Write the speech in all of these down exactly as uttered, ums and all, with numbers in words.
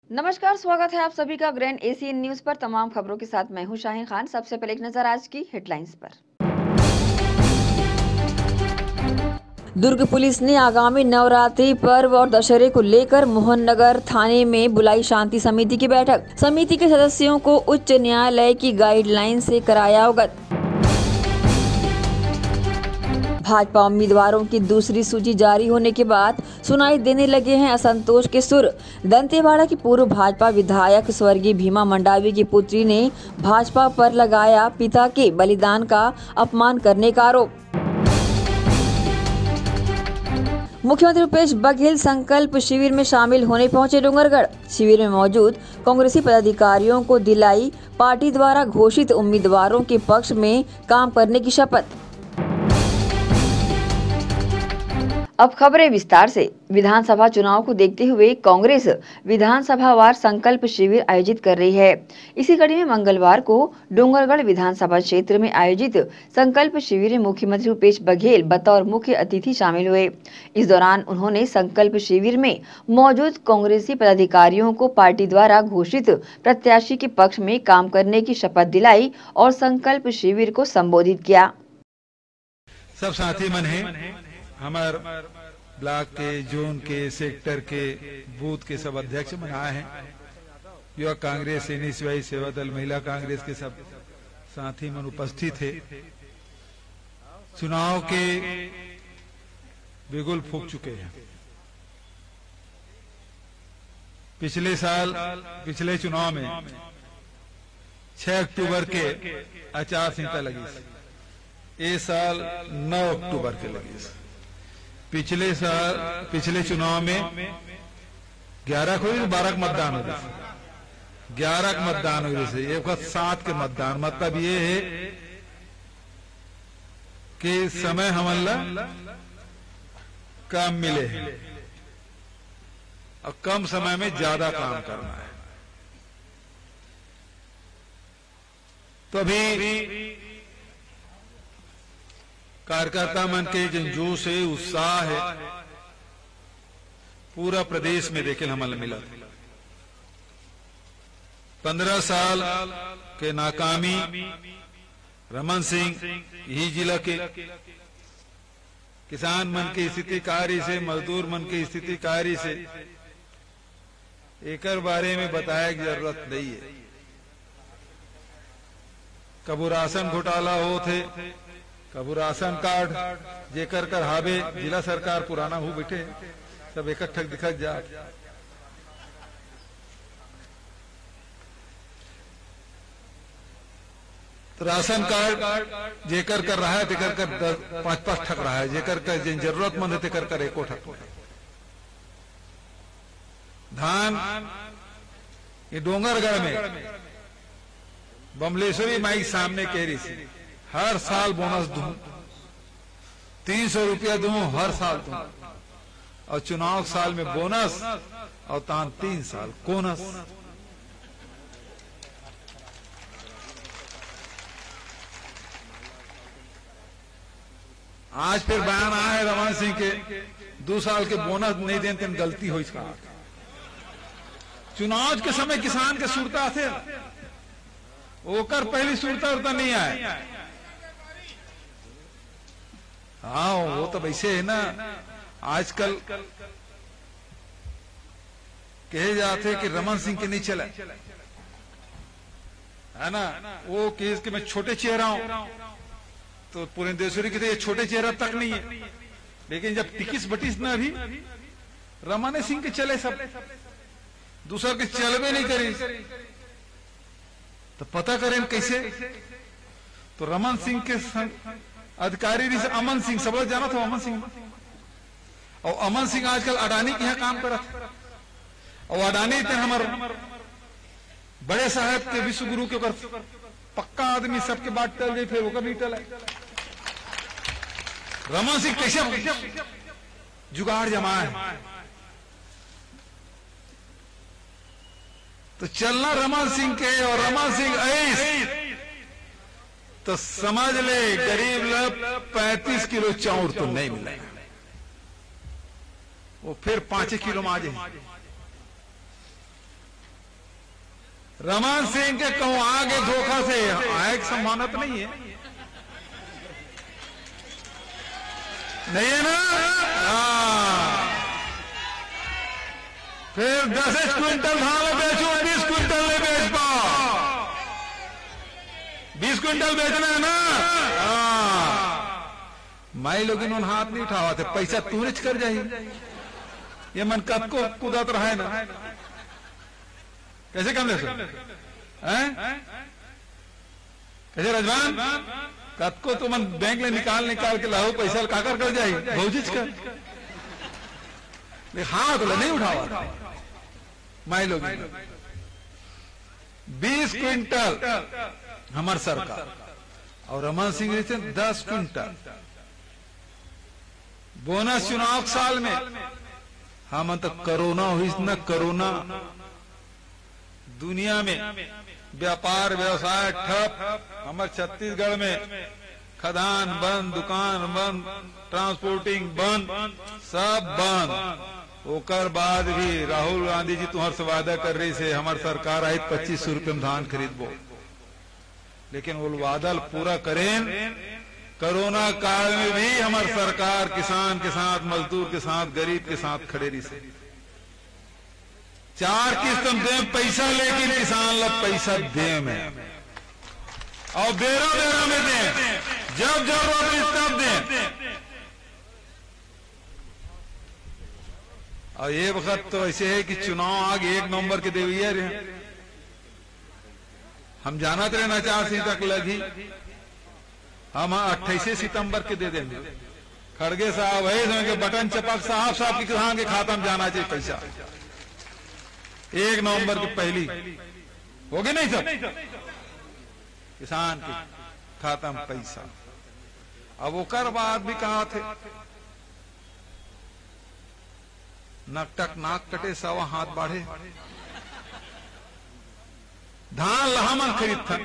नमस्कार, स्वागत है आप सभी का ग्रैंड एशियन न्यूज पर। तमाम खबरों के साथ मैं हूं शाहीन खान। सबसे पहले एक नजर आज की हेडलाइंस पर। दुर्ग पुलिस ने आगामी नवरात्रि पर्व और दशहरे को लेकर मोहननगर थाने में बुलाई शांति समिति की बैठक। समिति के सदस्यों को उच्च न्यायालय की गाइडलाइन से कराया अवगत। भाजपा उम्मीदवारों की दूसरी सूची जारी होने के बाद सुनाई देने लगे हैं असंतोष के सुर। दंतेवाड़ा की पूर्व भाजपा विधायक स्वर्गीय भीमा मंडावी की पुत्री ने भाजपा पर लगाया पिता के बलिदान का अपमान करने का आरोप। मुख्यमंत्री भूपेश बघेल संकल्प शिविर में शामिल होने पहुंचे डोंगरगढ़। शिविर में मौजूद कांग्रेसी पदाधिकारियों को दिलाई पार्टी द्वारा घोषित उम्मीदवारों के पक्ष में काम करने की शपथ। अब खबरें विस्तार से। विधानसभा चुनाव को देखते हुए कांग्रेस विधानसभावार संकल्प शिविर आयोजित कर रही है। इसी कड़ी में मंगलवार को डोंगरगढ़ विधानसभा क्षेत्र में आयोजित संकल्प शिविर में मुख्यमंत्री भूपेश बघेल बतौर मुख्य अतिथि शामिल हुए। इस दौरान उन्होंने संकल्प शिविर में मौजूद कांग्रेसी पदाधिकारियों को पार्टी द्वारा घोषित प्रत्याशी के पक्ष में काम करने की शपथ दिलाई और संकल्प शिविर को संबोधित किया। सब साथी मन है, हमार ब्लॉक के, जोन के, सेक्टर के, बूथ के सब अध्यक्ष मन आए हैं। युवा कांग्रेस, एनएसयूआई, सेवा दल, महिला कांग्रेस के सब साथी मन उपस्थित थे। चुनाव के बिगुल फूंक चुके हैं। पिछले साल पिछले चुनाव में छह अक्टूबर के आचार संहिता लगी। इस साल नौ अक्टूबर के लगी। पिछले साल पिछले चुनाव में ग्यारह को बारह मतदान हो गए। ग्यारह मतदान हो गए, एक वक्त सात के मतदान। मतलब ये है कि समय हमला कम मिले हैं और कम समय में ज्यादा काम करना है। तो अभी कार्यकर्ता मन के जन जोश है, उत्साह है, पूरा प्रदेश में देखे हमें मिला। पंद्रह साल के नाकामी रमन सिंह यही जिला के किसान मन की स्थिति कार्य से, मजदूर मन की स्थिति कार्य से एक बारे में बताया की जरूरत नहीं है। कबू राशन घोटाला हो थे, कबू राशन कार्ड जेकर कर हावे जिला सरकार पुराना हो बैठे सब इकट्ठा दिखत जा। तो राशन कार्ड जेकर कर रहा है तेकर कर पांच पांच ठक रहा है, जेकर कर जिन जरूरतमंद है तेकर कर एको ठक। धान ये डोंगरगढ़ में बमलेश्वरी माई सामने कह रही थी हर साल बोनस दूं, तीन सौ रुपया दूं हर साल दूं, और चुनाव साल में बोनस और तान तीन साल कोनस। आज फिर बयान आया है रमन सिंह के दो साल के बोनस नहीं दें तेन गलती हो। इसका चुनाव के समय किसान के सुरता थे, ओकर पहली सुरता उरता नहीं आए। हाँ वो तो वैसे है ना। आजकल कहे जाते कि रमन सिंह के नहीं चला है ना। वो केस के मैं छोटे चेहरा हूं तो पुरेंदेश्वरी के तो ये छोटे चेहरा तक नहीं है, लेकिन जब टिकिस बटिस ना अभी रमन सिंह के चले सब, दूसरा के चलवे नहीं करी तो पता करें कैसे। तो रमन सिंह के अधिकारी से अमन सिंह सब लोग जाना था। अमन सिंह और अमन सिंह आजकल अडानी के यहाँ काम करा था, और अडानी थे हमारे बड़े साहब के विश्व गुरु के पक्का आदमी सबके बाद टल गई, फिर वो नहीं टला। रमन सिंह कैसे जुगाड़ जमाए तो चलना रमन सिंह के, और रमन सिंह ऐस तो समझ ले गरीब लोग पैंतीस किलो चाउर तो नहीं मिलेगा, वो फिर पांच किलो में आ जाए। रमन सिंह के कहूं आगे धोखा से आए की संभावना तो नहीं है, नहीं है ना। हाँ, फिर दस क्विंटल धान बेचू, बीस क्विंटल नहीं बेच पाओ, बीस क्विंटल बेचना है ना। हाँ, माई लोग इन्होंने हाथ नहीं उठावा थे, पैसा तू रिच कर जाही, ये मन कद को कुदत रहा है ना। कैसे कम ले सो कैसे रजवान कद को तो मन बैंक में निकाल निकाल के लाओ पैसा काकर कर जाए भौजिच कर, हाथ तो नहीं उठावा माई लोग। बीस क्विंटल हमार सरकार और रमन सिंह से दस क्विंटल बोनस चुनाव साल में। हम तो कोरोना हुई न, कोरोना दुनिया में व्यापार व्यवसाय ठप, हमारे छत्तीसगढ़ में खदान बंद, दुकान बंद, ट्रांसपोर्टिंग बंद, सब बंद। ओकर बाद भी राहुल गांधी जी तुम्हार से वादा कर रही से हमारी सरकार आई पच्चीस सौ रुपये में धान खरीदबो, लेकिन वो वादा पूरा करें। कोरोना काल में भी हमारी सरकार किसान के साथ, मजदूर के साथ, गरीब के साथ खड़े रही से। चार किस्त दे पैसा, लेकिन किसान लोग पैसा दे में और बेरा बेरा में दे, जब जरूरत तब दे। और ये वक्त तो ऐसे है कि चुनाव आगे एक नवंबर के देविया रहे, हम जाना थे ना चार सी तक लगी, हम अट्ठाईस सितंबर के दे देंगे। खड़गे साहब वही समय के बटन चपक साहब साहब की किसान के खाता में जाना चाहिए पैसा, एक नवंबर की पहली होगी नहीं सब किसान के खाता में पैसा। अब ओकर बाद भी कहा थे नकटक नाक कटे सवा हाथ बाढ़े, धान लहामन खरीद था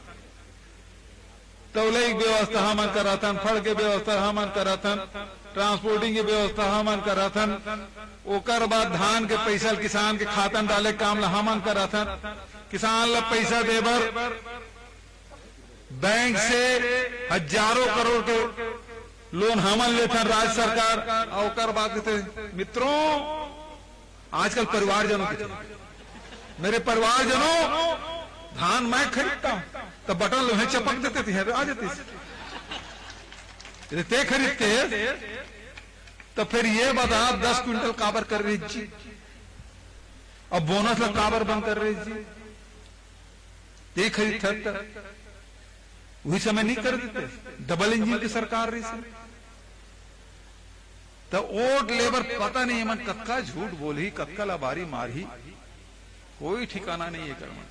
तौले की व्यवस्था हमन करा था, फड़ के व्यवस्था हमन करा था, ट्रांसपोर्टिंग की व्यवस्था हमन करा था। ओकर बाद धान के पैसा किसान के खाता में डाले काम ला हमन करा था। किसान ला पैसा देबर बैंक से हजारों करोड़ के लोन हमन लेते राज्य सरकार। और ओकर बाद मित्रों आजकल परिवारजनों के मेरे परिवारजनों धान मैं खरीदता हूं तो बटन लोहे चपक देते थे, आ जाती ते खरीदते। तो फिर ये बता दस क्विंटल काबर कर रही जी, और बोनस ला काबर बंद कर रही जी, ते खरीद वही समय नहीं कर देते, डबल इंजन की सरकार रही से। तो ओट लेबर पता नहीं मन कक्का झूठ बोली, कक्का लबारी मारी, कोई ठिकाना नहीं है कर्म।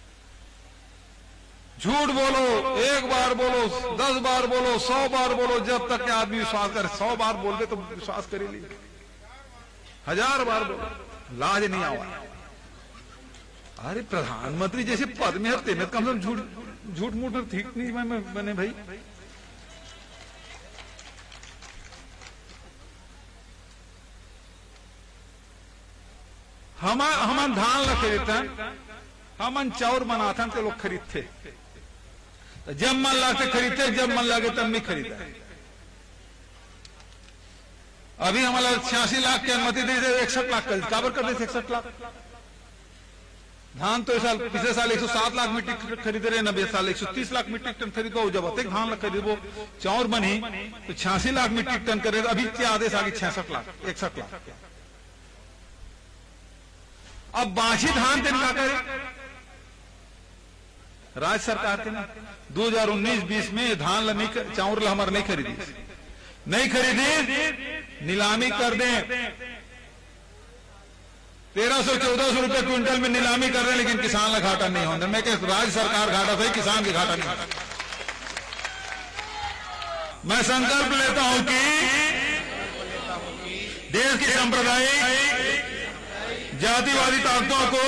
झूठ बोलो, एक बार बोलो, दस बार बोलो, सौ बार बोलो, जब तक के आदमी विश्वास करे। सौ बार बोल दे तो विश्वास करे ली, हजार बार बोलो, लाज नहीं आवा। अरे प्रधानमंत्री जैसे पद में है तेने कम से कम झूठ झूठ मूठ ठीक नहीं मैं बने भाई। हम हम धान ला खरीदते, हम चाउर बनाते तो लोग खरीदते, जब मन लाते खरीदते, जब मन लगे तब नहीं खरीदा। अभी हमारा छियासी लाख की अनुमति दे दे, इकसठ लाख कर काबर कर देते इकसठ लाख धान। तो इस साल पिछले साल एक सौ सात लाख मीट्रिक खरीद रहे, नब्बे साल एक सौ तीस लाख मीट्रिक टन खरीदो। जब अतिक धान खरीदो चाउर बनी तो छियासी लाख मीट्रिक टन करे, अभी क्या आदेश आ गई छियासठ लाख इकसठ लाख। अब बाछी धान दिन का करे राज्य सरकार के ना दो हजार उन्नीस बीस में धान ला नहीं, चाउर ला हमारे नहीं खरीदी, नहीं खरीदी, नीलामी कर दें। तेरह सौ चौदह सौ रुपए क्विंटल में नीलामी कर रहे हैं, लेकिन किसान ला घाटा नहीं होता। मैं कह राज्य सरकार घाटा सही, किसान की घाटा नहीं। मैं संकल्प लेता हूं कि देश की सांप्रदायिक जातिवादी ताकतों को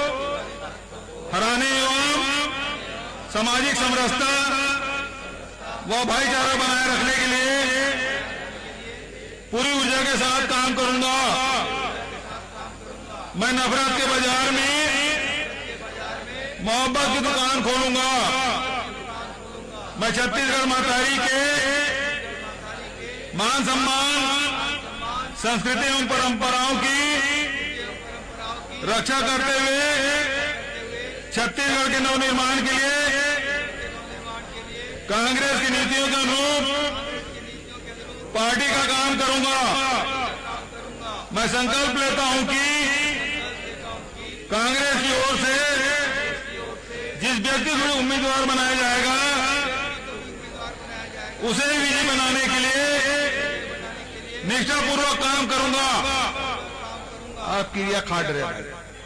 हराने एवं सामाजिक समरसता व भाईचारा बनाए रखने के लिए पूरी ऊर्जा के साथ काम करूंगा। मैं नफरत के बाजार में मोहब्बत की दुकान खोलूंगा। मैं छत्तीसगढ़ महतारी के मान सम्मान, संस्कृति एवं परंपराओं की रक्षा करते हुए छत्तीसगढ़ के नवनिर्माण के लिए कांग्रेस की नीतियों के अनुरूप पार्टी का काम करूंगा। मैं संकल्प लेता हूं कि कांग्रेस की ओर से जिस व्यक्ति को उम्मीदवार बनाया जाएगा उसे विजयी बनाने के लिए निष्ठापूर्वक काम करूंगा। आप क्रिया खाट रहे।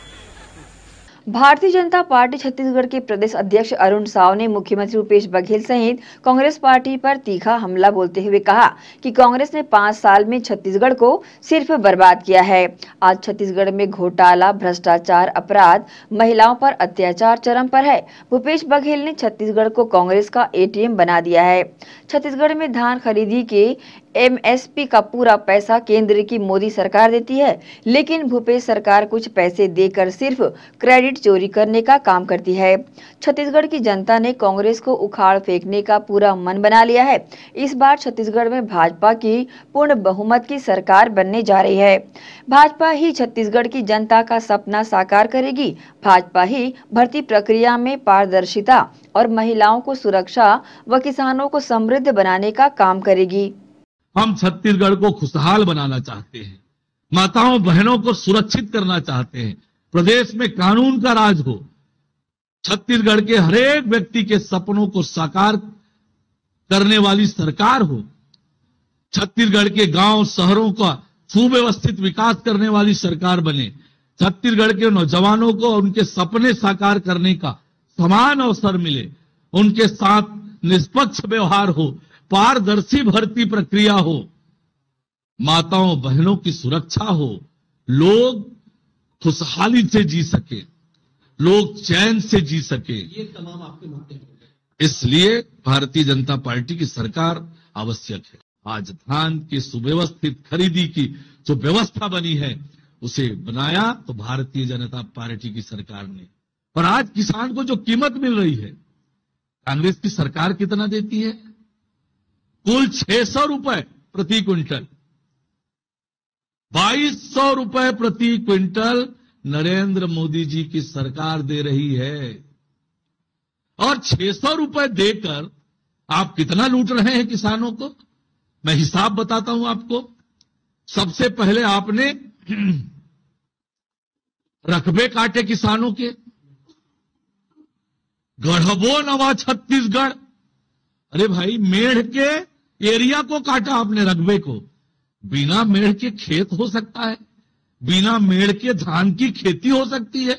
भारतीय जनता पार्टी छत्तीसगढ़ के प्रदेश अध्यक्ष अरुण साव ने मुख्यमंत्री भूपेश बघेल सहित कांग्रेस पार्टी पर तीखा हमला बोलते हुए कहा कि कांग्रेस ने पाँच साल में छत्तीसगढ़ को सिर्फ बर्बाद किया है। आज छत्तीसगढ़ में घोटाला, भ्रष्टाचार, अपराध, महिलाओं पर अत्याचार चरम पर है। भूपेश बघेल ने छत्तीसगढ़ को कांग्रेस का एटीएम बना दिया है। छत्तीसगढ़ में धान खरीदी के एमएसपी का पूरा पैसा केंद्र की मोदी सरकार देती है, लेकिन भूपेश सरकार कुछ पैसे देकर सिर्फ क्रेडिट चोरी करने का काम करती है। छत्तीसगढ़ की जनता ने कांग्रेस को उखाड़ फेंकने का पूरा मन बना लिया है। इस बार छत्तीसगढ़ में भाजपा की पूर्ण बहुमत की सरकार बनने जा रही है। भाजपा ही छत्तीसगढ़ की जनता का सपना साकार करेगी। भाजपा ही भर्ती प्रक्रिया में पारदर्शिता और महिलाओं को सुरक्षा व किसानों को समृद्ध बनाने का काम करेगी। हम छत्तीसगढ़ को खुशहाल बनाना चाहते हैं, माताओं बहनों को सुरक्षित करना चाहते हैं, प्रदेश में कानून का राज हो, छत्तीसगढ़ के हरेक व्यक्ति के सपनों को साकार करने वाली सरकार हो, छत्तीसगढ़ के गांव शहरों का सुव्यवस्थित विकास करने वाली सरकार बने, छत्तीसगढ़ के नौजवानों को उनके सपने साकार करने का समान अवसर मिले, उनके साथ निष्पक्ष व्यवहार हो, पारदर्शी भर्ती प्रक्रिया हो, माताओं बहनों की सुरक्षा हो, लोग खुशहाली से जी सके, लोग चैन से जी सके, ये तमाम आपके मुद्दे हैं। इसलिए भारतीय जनता पार्टी की सरकार आवश्यक है। आज धान की सुव्यवस्थित खरीदी की जो व्यवस्था बनी है उसे बनाया तो भारतीय जनता पार्टी की सरकार ने। और आज किसान को जो कीमत मिल रही है, कांग्रेस की सरकार कितना देती है? कुल छह सौ रुपए प्रति क्विंटल, बाईस सौ रुपए प्रति क्विंटल नरेंद्र मोदी जी की सरकार दे रही है। और छह सौ रुपए देकर आप कितना लूट रहे हैं किसानों को? मैं हिसाब बताता हूं आपको। सबसे पहले आपने रकबे काटे किसानों के, गढ़बो नवा छत्तीसगढ़, अरे भाई मेढ़ के एरिया को काटा आपने, रकबे को। बिना मेढ़ के खेत हो सकता है? बिना मेढ़ के धान की खेती हो सकती है?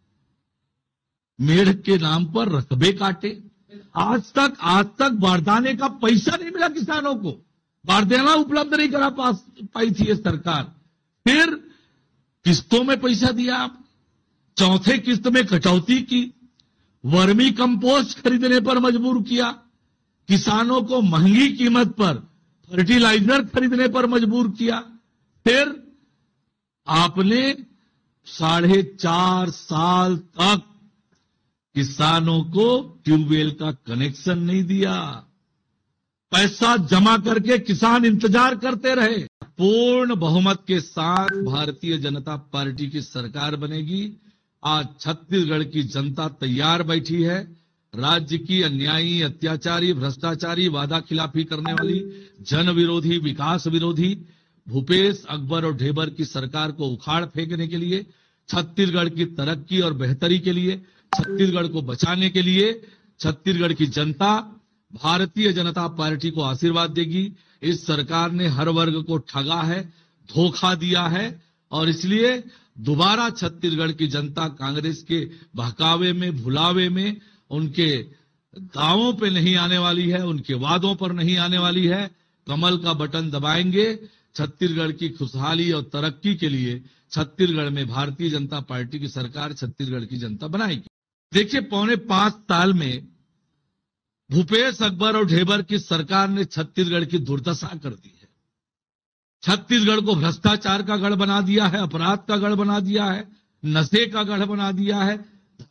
मेढ़ के नाम पर रकबे काटे। आज तक आज तक बारदाने का पैसा नहीं मिला किसानों को, बारदाना उपलब्ध नहीं करा पास पाई थी ये सरकार। फिर किस्तों में पैसा दिया आप, चौथे किस्त में कटौती की, वर्मी कंपोस्ट खरीदने पर मजबूर किया, किसानों को महंगी कीमत पर फर्टिलाइजर खरीदने पर मजबूर किया। फिर आपने साढ़े चार साल तक किसानों को ट्यूबवेल का कनेक्शन नहीं दिया, पैसा जमा करके किसान इंतजार करते रहे। पूर्ण बहुमत के साथ भारतीय जनता पार्टी की सरकार बनेगी। आज छत्तीसगढ़ की जनता तैयार बैठी है। राज्य की अन्यायी, अत्याचारी, भ्रष्टाचारी, वादा खिलाफी करने वाली, जन विरोधी, विकास विरोधी भूपेश, अकबर और ढेबर की सरकार को उखाड़ फेंकने के लिए, छत्तीसगढ़ की तरक्की और बेहतरी के लिए, छत्तीसगढ़ को बचाने के लिए छत्तीसगढ़ की जनता भारतीय जनता पार्टी को आशीर्वाद देगी। इस सरकार ने हर वर्ग को ठगा है, धोखा दिया है और इसलिए दोबारा छत्तीसगढ़ की जनता कांग्रेस के बहकावे में, भुलावे में, उनके दावों पे नहीं आने वाली है, उनके वादों पर नहीं आने वाली है। कमल का बटन दबाएंगे। छत्तीसगढ़ की खुशहाली और तरक्की के लिए छत्तीसगढ़ में भारतीय जनता पार्टी की सरकार छत्तीसगढ़ की जनता बनाएगी। देखिए, पौने पांच साल में भूपेश, अकबर और ढेबर की सरकार ने छत्तीसगढ़ की दुर्दशा कर दी है। छत्तीसगढ़ को भ्रष्टाचार का गढ़ बना दिया है, अपराध का गढ़ बना दिया है, नशे का गढ़ बना दिया है,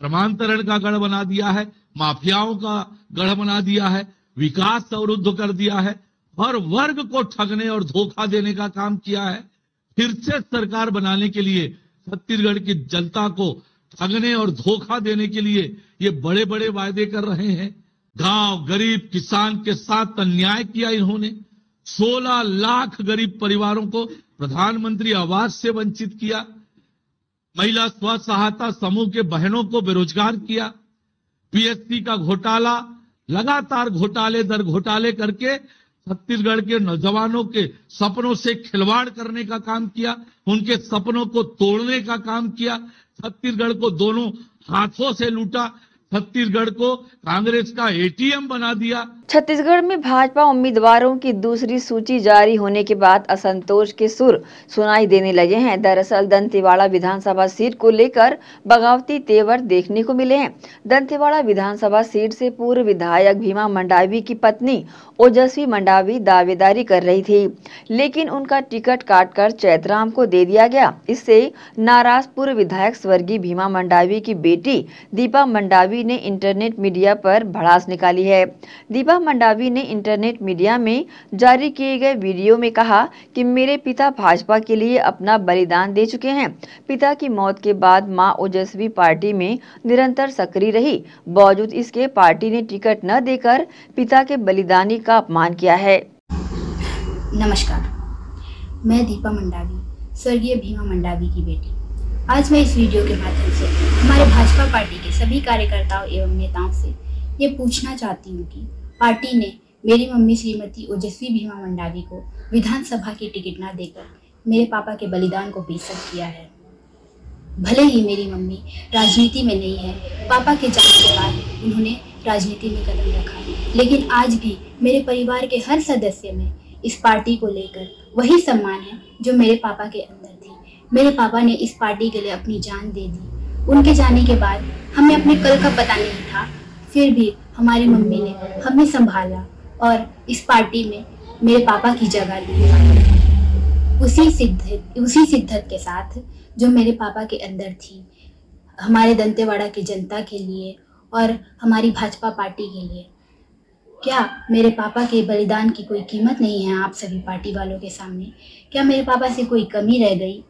धर्मांतरण का गढ़ बना दिया है, माफियाओं का गढ़ बना दिया है, विकास अवरुद्ध कर दिया है, हर वर्ग को ठगने और धोखा देने का काम किया है। फिर से सरकार बनाने के लिए छत्तीसगढ़ की जनता को ठगने और धोखा देने के लिए ये बड़े बड़े वायदे कर रहे हैं। गांव गरीब किसान के साथ अन्याय किया इन्होंने। सोलह लाख गरीब परिवारों को प्रधानमंत्री आवास से वंचित किया। महिला स्व सहायता समूह के बहनों को बेरोजगार किया। पीएससी का घोटाला, लगातार घोटाले दर घोटाले करके छत्तीसगढ़ के नौजवानों के सपनों से खिलवाड़ करने का काम किया, उनके सपनों को तोड़ने का काम किया। छत्तीसगढ़ को दोनों हाथों से लूटा, छत्तीसगढ़ को कांग्रेस का एटीएम बना दिया। छत्तीसगढ़ में भाजपा उम्मीदवारों की दूसरी सूची जारी होने के बाद असंतोष के सुर सुनाई देने लगे हैं। दरअसल दंतेवाड़ा विधानसभा सीट को लेकर बगावती तेवर देखने को मिले हैं। दंतेवाड़ा विधानसभा सीट से पूर्व विधायक भीमा मंडावी की पत्नी ओजस्वी मंडावी दावेदारी कर रही थी, लेकिन उनका टिकट काटकर चैतराम को दे दिया गया। इससे नाराज पूर्व विधायक स्वर्गीय भीमा मंडावी की बेटी दीपा मंडावी ने इंटरनेट मीडिया पर भड़ास निकाली है। दीपा मंडावी ने इंटरनेट मीडिया में जारी किए गए वीडियो में कहा कि मेरे पिता भाजपा के लिए अपना बलिदान दे चुके हैं। पिता की मौत के बाद मां ओजस्वी पार्टी में निरंतर सक्रिय रही, बावजूद इसके पार्टी ने टिकट न देकर पिता के बलिदानी का अपमान किया है। नमस्कार, मैं दीपा मंडावी, स्वर्गीय भीमा मंडावी की बेटी। आज मैं इस वीडियो के माध्यम से हमारे भाजपा पार्टी के सभी कार्यकर्ताओं एवं नेताओं से ये पूछना चाहती हूँ कि पार्टी ने मेरी मम्मी श्रीमती ओजस्वी भीमा मंडावी को विधानसभा की टिकट ना देकर मेरे पापा के बलिदान को बेइज्जत किया है। भले ही मेरी मम्मी राजनीति में नहीं है, पापा के जाने के बाद उन्होंने राजनीति में कदम रखा, लेकिन आज भी मेरे परिवार के हर सदस्य में इस पार्टी को लेकर वही सम्मान है जो मेरे पापा के अंदर थी। मेरे पापा ने इस पार्टी के लिए अपनी जान दे दी। उनके जाने के बाद हमें अपने कल का पता नहीं था, फिर भी हमारी मम्मी ने हमें संभाला और इस पार्टी में मेरे पापा की जगह ली। उसी शिद्दत उसी शिद्दत के साथ जो मेरे पापा के अंदर थी, हमारे दंतेवाड़ा की जनता के लिए और हमारी भाजपा पार्टी के लिए। क्या मेरे पापा के बलिदान की कोई कीमत नहीं है आप सभी पार्टी वालों के सामने? क्या मेरे पापा से कोई कमी रह गई?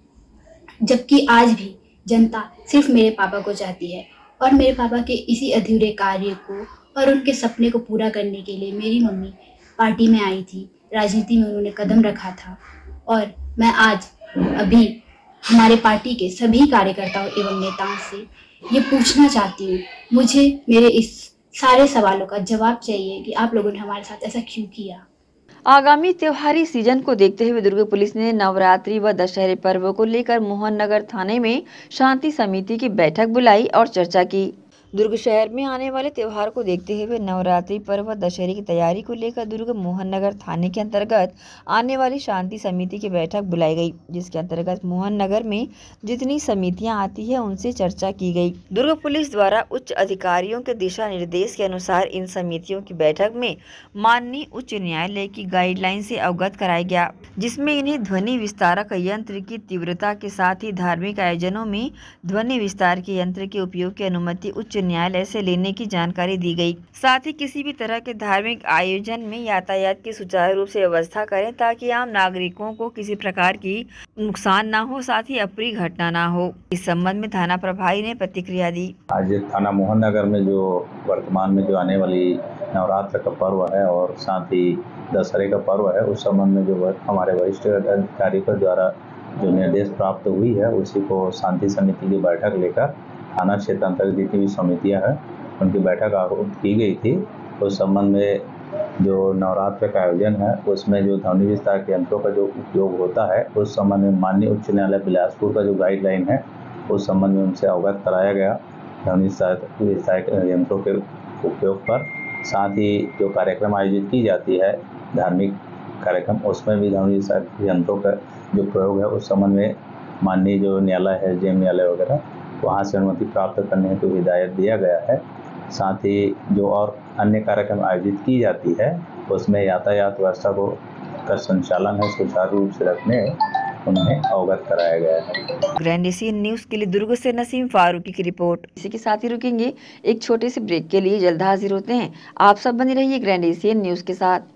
जबकि आज भी जनता सिर्फ मेरे पापा को चाहती है और मेरे पापा के इसी अधूरे कार्य को और उनके सपने को पूरा करने के लिए मेरी मम्मी पार्टी में आई थी, राजनीति में उन्होंने कदम रखा था। और मैं आज अभी हमारे पार्टी के सभी कार्यकर्ताओं एवं नेताओं से ये पूछना चाहती हूँ, मुझे मेरे इस सारे सवालों का जवाब चाहिए कि आप लोगों ने हमारे साथ ऐसा क्यों किया। आगामी त्योहारी सीजन को देखते हुए दुर्ग पुलिस ने नवरात्रि व दशहरे पर्व को लेकर मोहन नगर थाने में शांति समिति की बैठक बुलाई और चर्चा की। दुर्ग शहर में आने वाले त्योहार को देखते हुए नवरात्रि पर्व व दशहरे की तैयारी को लेकर दुर्ग मोहन नगर थाने के अंतर्गत आने वाली शांति समिति की बैठक बुलाई गई, जिसके अंतर्गत मोहन नगर में जितनी समितियां आती है उनसे चर्चा की गई। दुर्ग पुलिस द्वारा उच्च अधिकारियों के दिशा निर्देश के अनुसार इन समितियों की बैठक में माननीय उच्च न्यायालय की गाइडलाइन से अवगत कराया गया, जिसमें इन्हें ध्वनि विस्तारक यंत्र की तीव्रता के साथ ही धार्मिक आयोजनों में ध्वनि विस्तार के यंत्र के उपयोग की अनुमति उच्च न्यायालय से लेने की जानकारी दी गई। साथ ही किसी भी तरह के धार्मिक आयोजन में यातायात की सुचारू रूप से व्यवस्था करें ताकि आम नागरिकों को किसी प्रकार की नुकसान ना हो, साथ ही अप्रिय घटना ना हो। इस संबंध में थाना प्रभारी ने प्रतिक्रिया दी। आज थाना मोहन नगर में जो वर्तमान में जो आने वाली नवरात्र का पर्व है और साथ ही दशहरे का पर्व है, उस संबंध में जो हमारे वरिष्ठ अधिकारियों द्वारा जो निर्देश प्राप्त हुई है, उसी को शांति समिति की बैठक लेकर थाना क्षेत्र अंतर्गत जितनी भी समितियां हैं उनकी बैठक आहूत की गई थी। उस संबंध में जो नवरात्र का आयोजन है उसमें जो ध्वनि विस्तार के यंत्रों का जो उपयोग होता है, उस संबंध में माननीय उच्च न्यायालय बिलासपुर का जो गाइडलाइन है उस संबंध में उनसे अवगत कराया गया ध्वनि विस्तार यंत्रों के उपयोग पर। साथ ही जो कार्यक्रम आयोजित की जाती है धार्मिक कार्यक्रम, उसमें भी ध्वनि विस्तार यंत्रों का जो प्रयोग है उस संबंध में माननीय जो न्यायालय है, जेम न्यायालय वगैरह, वहाँ से अनुमति प्राप्त करने हेतु तो हिदायत दिया गया है। साथ ही जो और अन्य कार्यक्रम आयोजित की जाती है उसमें यातायात व्यवस्था को का संचालन है सुचारू रूप से रखने उन्हें अवगत कराया गया है। ग्रैंड एशियन न्यूज के लिए दुर्ग से नसीम फारूकी की रिपोर्ट। इसी के साथ ही रुकेंगे एक छोटे से ब्रेक के लिए, जल्द हाजिर होते हैं। आप सब बने रहिए ग्रैंड एशियन न्यूज के साथ।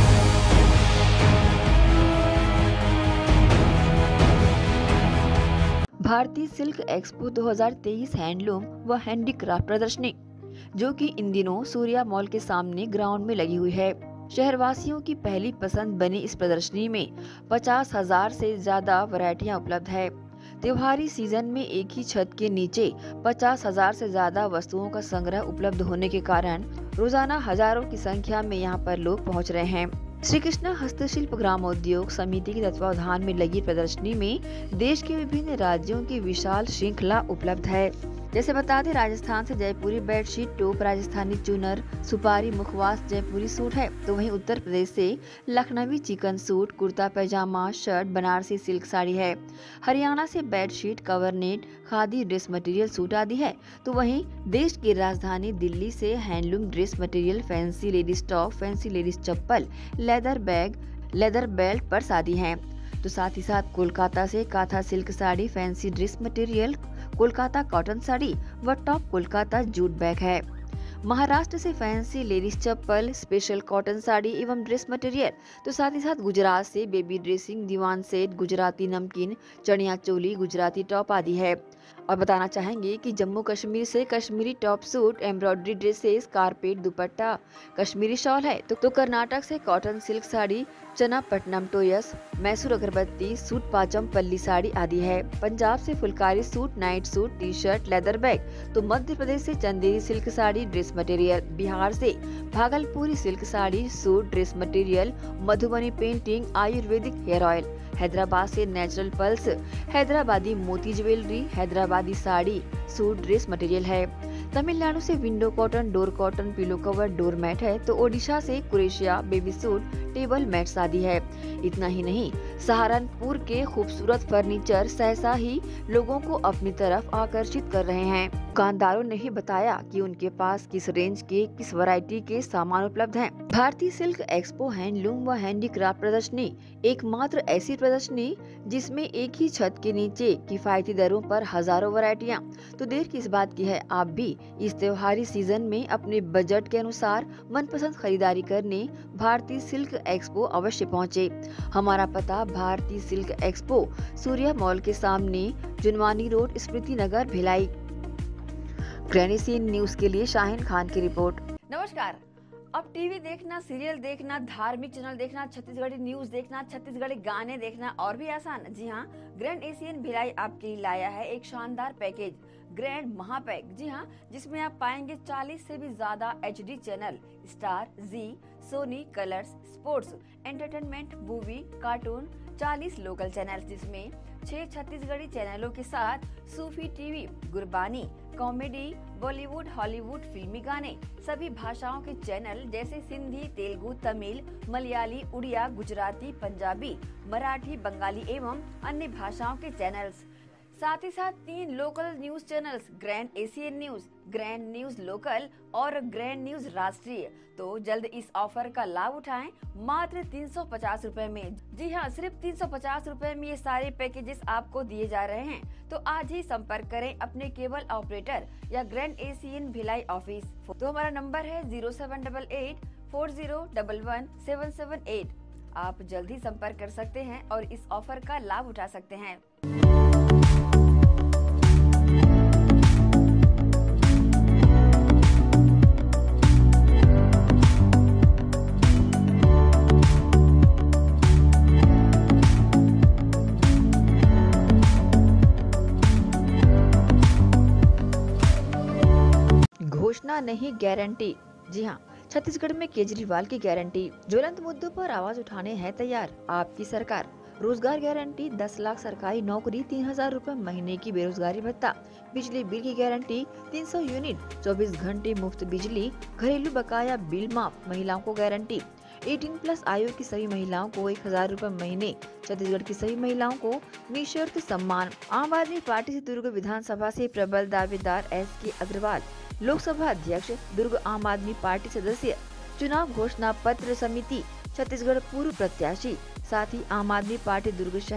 भारतीय सिल्क एक्सपो दो हज़ार तेईस हैंडलूम व हैंडीक्राफ्ट प्रदर्शनी, जो कि इन दिनों सूर्या मॉल के सामने ग्राउंड में लगी हुई है, शहरवासियों की पहली पसंद बनी इस प्रदर्शनी में पचास हजार से ज्यादा वैरायटियां उपलब्ध है। त्योहारी सीजन में एक ही छत के नीचे पचास हजार से ज्यादा वस्तुओं का संग्रह उपलब्ध होने के कारण रोजाना हजारों की संख्या में यहां पर लोग पहुंच रहे हैं। श्री कृष्णा हस्तशिल्प ग्रामोद्योग समिति के तत्वावधान में लगी प्रदर्शनी में देश के विभिन्न राज्यों की विशाल श्रृंखला उपलब्ध है। जैसे बता दें, राजस्थान से जयपुरी बेडशीट, टोप, राजस्थानी चुनर, सुपारी मुखवास जयपुरी सूट है, तो वहीं उत्तर प्रदेश से Lakhnavi chikan suit, kurta pyjama, shirt, Banarasi silk sari है। हरियाणा से बेडशीट, कवरनेट, खादी ड्रेस मटेरियल सूट आदि है, तो वहीं देश की राजधानी दिल्ली से handloom dress material, fancy ladies top, fancy ladies chappal, leather bag, leather belt purse आदि हैं। तो साथ ही साथ कोलकाता से katha silk sari, fancy dress material, Kolkata cotton sari व टॉप कोलकाता जूट बैग है। महाराष्ट्र से fancy ladies chappal, special cotton sari एवं ड्रेस मटेरियल, तो साथ ही साथ गुजरात से baby dressing, diwan set, Gujarati namkeen, chaniya चोली, गुजराती टॉप आदि है। और बताना चाहेंगे कि जम्मू कश्मीर से Kashmiri top suit, embroidery dresses, carpet dupatta, Kashmiri shawl है, तो, तो कर्नाटक से कॉटन सिल्क साड़ी, चना पट्टनम टोयस, मैसूर अगरबत्ती, सूट पाचम पल्ली साड़ी आदि है। पंजाब से phulkari suit, night suit, T shirt, leather bag, तो मध्य प्रदेश से Chanderi silk sari, dress material, Bihar से Bhagalpuri silk sari, suit, dress material, Madhubani painting, Ayurvedic hair oil, Hyderabad से नेचुरल पल्स, हैदराबादी मोती jewellery, Hyderabadi sari, suit, dress material है। तमिलनाडु से window cotton, door cotton, pillow cover, door mat है, तो ओडिशा से कुरेशिया, बेबी सूट, टेबल मैट्स आदि है। इतना ही नहीं, सहारनपुर के खूबसूरत फर्नीचर सहसा ही लोगों को अपनी तरफ आकर्षित कर रहे हैं। दुकानदारों ने ही बताया कि उनके पास किस रेंज के, किस वैरायटी के सामान उपलब्ध हैं। भारतीय सिल्क एक्सपो हैंडलूम व हैंडीक्राफ्ट प्रदर्शनी एकमात्र ऐसी प्रदर्शनी जिसमें एक ही छत के नीचे किफायती दरों पर हजारों वैरायटियां। तो देर किस बात की है, आप भी इस त्योहारी सीजन में अपने बजट के अनुसार मनपसंद खरीदारी करने भारतीय सिल्क एक्सपो अवश्य पहुँचे। हमारा पता भारतीय सिल्क एक्सपो, सूर्या मॉल के सामने, Junwani road, Smriti Nagar, Bhilai. Grand Asian news के लिए शाहिन खान की रिपोर्ट। नमस्कार। अब टीवी देखना, सीरियल देखना, धार्मिक चैनल देखना, छत्तीसगढ़ी न्यूज देखना, छत्तीसगढ़ी गाने देखना और भी आसान। जी हाँ, ग्रैंड एशियन भिलाई आपके लिए लाया है एक शानदार पैकेज, ग्रैंड महापैक। जी हाँ, जिसमें आप पाएंगे चालीस से भी ज्यादा HD channel, Star, Zee, Sony, Colors, sports, entertainment, movie, cartoon, चालीस लोकल चैनल, जिसमें छह छत्तीसगढ़ी चैनलों के साथ Sufi TV, Gurbani, comedy, Bollywood, Hollywood, फिल्मी गाने, सभी भाषाओं के चैनल जैसे सिंधी, तेलुगु, तमिल, मलयाली, उड़िया, गुजराती, पंजाबी, मराठी, बंगाली एवं अन्य भाषाओं के चैनल्स। साथ ही साथ तीन local news channels, grand Asian news, grand news local और ग्रैंड न्यूज राष्ट्रीय। तो जल्द इस ऑफर का लाभ उठाएं मात्र तीन सौ पचास रूपए में। जी हाँ, सिर्फ तीन सौ पचास रूपए में ये सारे पैकेजेस आपको दिए जा रहे हैं। तो आज ही संपर्क करें अपने केबल ऑपरेटर या ग्रैंड एशियन भिलाई ऑफिस। तो हमारा नंबर है zero seven double eight four zero double one seven seven eight. आप जल्द ही संपर्क कर सकते हैं और इस ऑफर का लाभ उठा सकते हैं। घोषणा नहीं गारंटी। जी हाँ, छत्तीसगढ़ में केजरीवाल की गारंटी, ज्वलंत मुद्दों पर आवाज उठाने है तैयार आपकी सरकार। रोजगार गारंटी, दस लाख सरकारी नौकरी, तीन हजार रूपए महीने की बेरोजगारी भत्ता, बिजली बिल की गारंटी, तीन सौ यूनिट, चौबीस घंटे मुफ्त बिजली, घरेलू बकाया बिल माफ, महिलाओं को गारंटी, अठारह प्लस आयु की सभी महिलाओं को एक हजार रूपए महीने, छत्तीसगढ़ की सभी महिलाओं को निःशर्त सम्मान। आम आदमी पार्टी से दुर्ग विधानसभा से प्रबल दावेदार एस के अग्रवाल, लोकसभा अध्यक्ष, दुर्ग आम आदमी पार्टी सदस्य, चुनाव घोषणा पत्र समिति, छत्तीसगढ़ पूर्व प्रत्याशी, साथ ही आम आदमी पार्टी दुर्ग शहर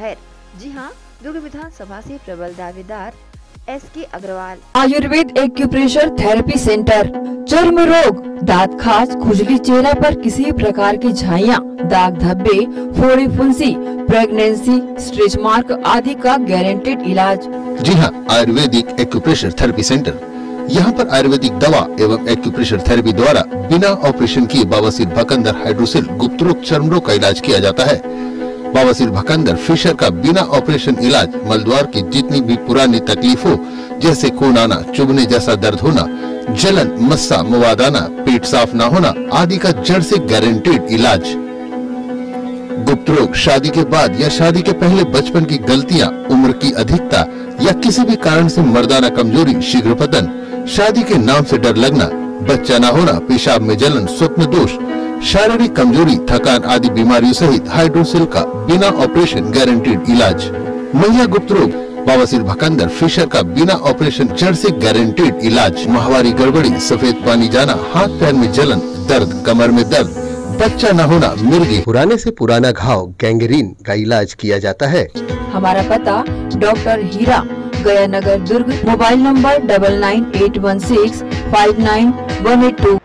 जी हाँ, दुर्ग विधानसभा से प्रबल दावेदार S K Agrawal. Ayurveda acupressure therapy centre, चर्म रोग, दांत खाज, खुजली, चेहरा पर किसी प्रकार की झाइयाँ, दाग धब्बे, फोड़ी फुंसी, प्रेगनेंसी, स्ट्रेच मार्क आदि का गारंटेड इलाज। जी हाँ, आयुर्वेदिक एक्यूप्रेशर थेरेपी सेंटर। यहाँ पर आयुर्वेदिक दवा एवं एक्यूप्रेशर थेरेपी द्वारा बिना ऑपरेशन किए बवासीर, भकंदर, हाइड्रोसिल, गुप्त रोग, चर्म रोग का इलाज किया जाता है। बवासीर, भकंदर, फिशर का बिना ऑपरेशन इलाज मलद्वार की जितनी भी पुरानी तकलीफ हो, जैसे खून आना, चुभने जैसा दर्द होना, जलन, मस्सा, मवाद आना, पेट साफ न होना आदि का जड़ से गारंटेड इलाज। गुप्त रोग, शादी के बाद या शादी के पहले बचपन की गलतियां, उम्र की अधिकता या किसी भी कारण से मर्दाना कमजोरी, शीघ्र पतन, शादी के नाम से डर लगना, बच्चा न होना, पेशाब में जलन, स्वप्न दोष, शारीरिक कमजोरी, थकान आदि बीमारियों सहित हाइड्रोसिल का बिना ऑपरेशन गारंटेड इलाज। महिला गुप्त रोग, बवासीर, भकंदर, फिशर का बिना ऑपरेशन जड़ से गारंटेड इलाज। माहवारी गड़बड़ी, सफेद पानी जाना, हाथ पैर में जलन, दर्द, कमर में दर्द, बच्चा न होना, मिर्गी, पुराने से पुराना घाव, गैंग्रीन का इलाज किया जाता है। हमारा पता doctor Heera, Gaya Nagar, Durg. Mobile number double nine eight one six five nine one eight two.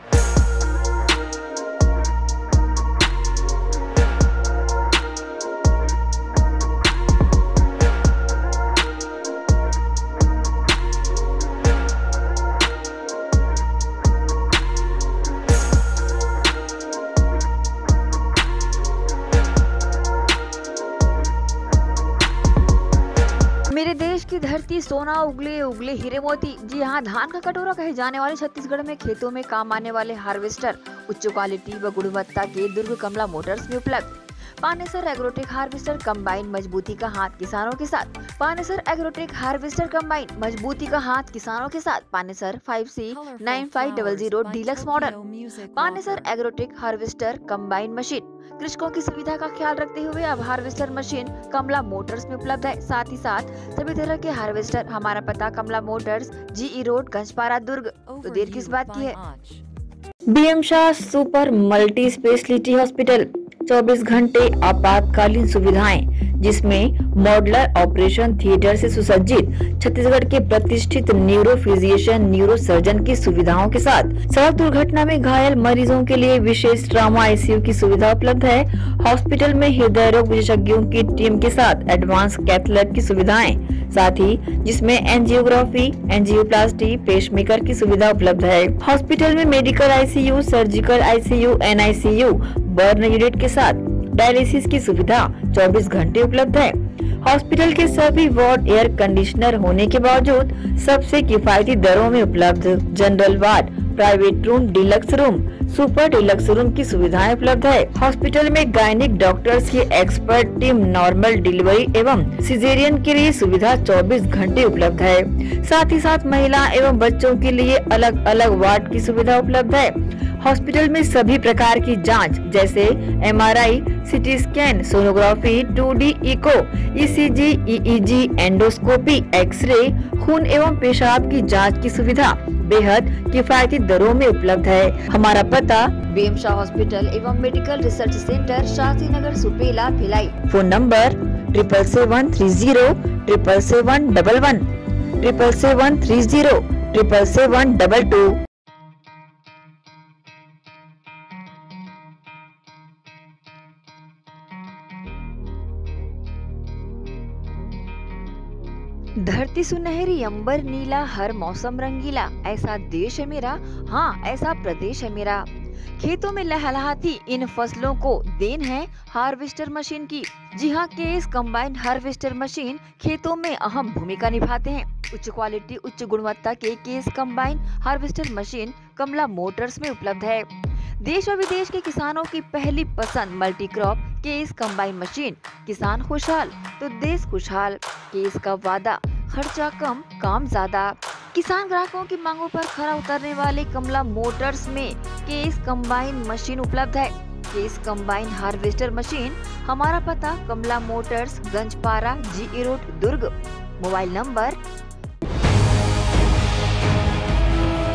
मेरे देश की धरती सोना उगले उगले हीरे मोती। जी हाँ, धान का कटोरा कहे जाने वाले छत्तीसगढ़ में खेतों में काम आने वाले हार्वेस्टर उच्च क्वालिटी व गुणवत्ता के दुर्ग कमला मोटर्स में उपलब्ध। पानेसर एग्रोटेक हार्वेस्टर कंबाइन, मजबूती का हाथ किसानों के साथ। पानेसर एग्रोटेक हार्वेस्टर कंबाइन, मजबूती का हाथ किसानों के साथ। Panesar five C nine five double zero deluxe model. Panesar agrotech harvester combine machine, कृषकों की सुविधा का ख्याल रखते हुए अब हार्वेस्टर मशीन कमला मोटर्स में उपलब्ध है। साथ ही साथ सभी तरह के हार्वेस्टर। हमारा पता Kamala motors, GE road, Ganjpara, Durg. तो देर किस बात की है। BM Shah super multi speciality hospital, चौबीस घंटे आपातकालीन सुविधाएं, जिसमें मॉडुलर ऑपरेशन थिएटर से सुसज्जित, छत्तीसगढ़ के प्रतिष्ठित न्यूरो फिजिशियन, न्यूरो सर्जन की सुविधाओं के साथ सड़क दुर्घटना में घायल मरीजों के लिए विशेष ट्रॉमा आईसीयू की सुविधा उपलब्ध है। हॉस्पिटल में हृदय रोग विशेषज्ञों की टीम के साथ एडवांस कैथ लैब की सुविधाएं, साथ ही जिसमें एंजियोग्राफी, एंजियोप्लास्टी, पेसमेकर की सुविधा उपलब्ध है। हॉस्पिटल में medical ICU, surgical ICU, NICU, burn unit के साथ डायलिसिस की सुविधा चौबीस घंटे उपलब्ध है। हॉस्पिटल के सभी वार्ड एयर कंडीशनर होने के बावजूद सबसे किफायती दरों में उपलब्ध। General ward, private room, deluxe room, super deluxe room की सुविधाएं उपलब्ध है। हॉस्पिटल में गायनिक डॉक्टर्स की एक्सपर्ट टीम, नॉर्मल डिलीवरी एवं सिजेरियन के लिए सुविधा चौबीस घंटे उपलब्ध है। साथ ही साथ महिला एवं बच्चों के लिए अलग अलग वार्ड की सुविधा उपलब्ध है। हॉस्पिटल में सभी प्रकार की जांच जैसे MRI, CT scan, sonography, two D echo, ECG, EEG, endoscopy, X-ray, खून एवं पेशाब की जांच की सुविधा बेहद किफायती दरों में उपलब्ध है। हमारा पता बीएम शाह हॉस्पिटल एवं medical research centre, Shastri Nagar, Supela, Bhilai. Phone number triple seven three zero triple seven double one, triple seven three zero triple seven double two. धरती सुनहरी, अंबर नीला, हर मौसम रंगीला, ऐसा देश है मेरा, हाँ ऐसा प्रदेश है मेरा। खेतों में लहलहाती इन फसलों को देन है हार्वेस्टर मशीन की। जी हाँ, केएस कंबाइंड हार्वेस्टर मशीन खेतों में अहम भूमिका निभाते हैं। उच्च क्वालिटी, उच्च गुणवत्ता के KS combined harvester machine Kamala motors में उपलब्ध है। देश और विदेश के किसानों की पहली पसंद multi crop KS combined machine. किसान खुशहाल तो देश खुशहाल। केएस का वादा, खर्चा कम, काम ज्यादा। किसान ग्राहकों की मांगों पर खरा उतरने वाले कमला मोटर्स में केएस कंबाइंड मशीन उपलब्ध है। KS combined harvester machine. हमारा पता Kamala motors, Ganjpara, GE road, Durg. Mobile number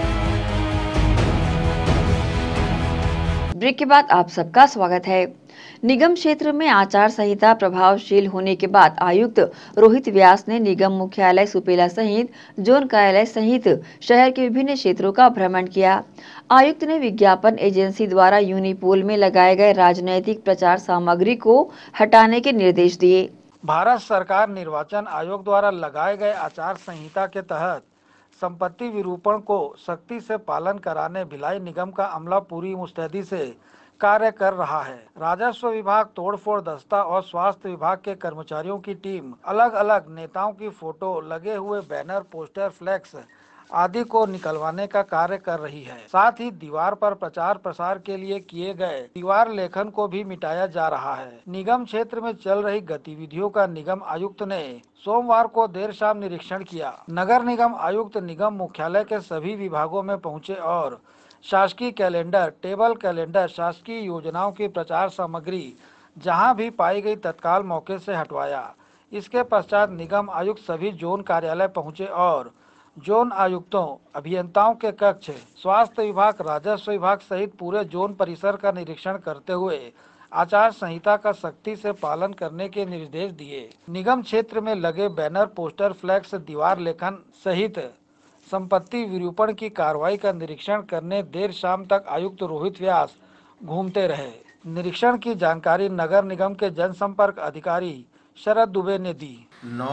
break के बाद आप सबका स्वागत है। निगम क्षेत्र में आचार संहिता प्रभावशील होने के बाद आयुक्त रोहित व्यास ने निगम मुख्यालय सुपेला सहित जोन कार्यालय सहित शहर के विभिन्न क्षेत्रों का भ्रमण किया। आयुक्त ने विज्ञापन एजेंसी द्वारा यूनिपोल में लगाए गए राजनैतिक प्रचार सामग्री को हटाने के निर्देश दिए। भारत सरकार निर्वाचन आयोग द्वारा लगाए गए आचार संहिता के तहत संपत्ति विरूपण को सख्ती से पालन कराने भिलाई निगम का अमला पूरी मुस्तैदी से कार्य कर रहा है। राजस्व विभाग, तोड़फोड़ दस्ता और स्वास्थ्य विभाग के कर्मचारियों की टीम अलग अलग नेताओं की फोटो लगे हुए बैनर, पोस्टर, फ्लैक्स आदि को निकलवाने का कार्य कर रही है। साथ ही दीवार पर प्रचार प्रसार के लिए किए गए दीवार लेखन को भी मिटाया जा रहा है। निगम क्षेत्र में चल रही गतिविधियों का निगम आयुक्त ने सोमवार को देर शाम निरीक्षण किया। नगर निगम आयुक्त निगम मुख्यालय के सभी विभागों में पहुंचे और शासकीय कैलेंडर, टेबल कैलेंडर, शासकीय योजनाओं की प्रचार सामग्री जहां भी पाई गई तत्काल मौके से हटवाया। इसके पश्चात निगम आयुक्त सभी जोन कार्यालय पहुंचे और जोन आयुक्तों, अभियंताओं के कक्ष, स्वास्थ्य विभाग, राजस्व विभाग सहित पूरे जोन परिसर का निरीक्षण करते हुए आचार संहिता का सख्ती से पालन करने के निर्देश दिए। निगम क्षेत्र में लगे बैनर, पोस्टर, फ्लैक्स, दीवार लेखन सहित संपत्ति विरूपण की कार्रवाई का निरीक्षण करने देर शाम तक आयुक्त रोहित व्यास घूमते रहे। निरीक्षण की जानकारी नगर निगम के जनसंपर्क अधिकारी शरद दुबे ने दी। नौ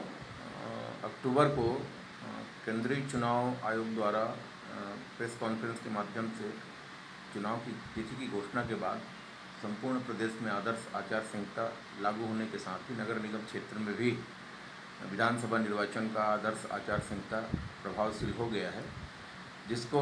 अक्टूबर को केंद्रीय चुनाव आयोग द्वारा प्रेस कॉन्फ्रेंस के माध्यम से चुनाव की तिथि की घोषणा के बाद संपूर्ण प्रदेश में आदर्श आचार संहिता लागू होने के साथ ही नगर निगम क्षेत्र में भी विधानसभा निर्वाचन का आदर्श आचार संहिता प्रभावशील हो गया है, जिसको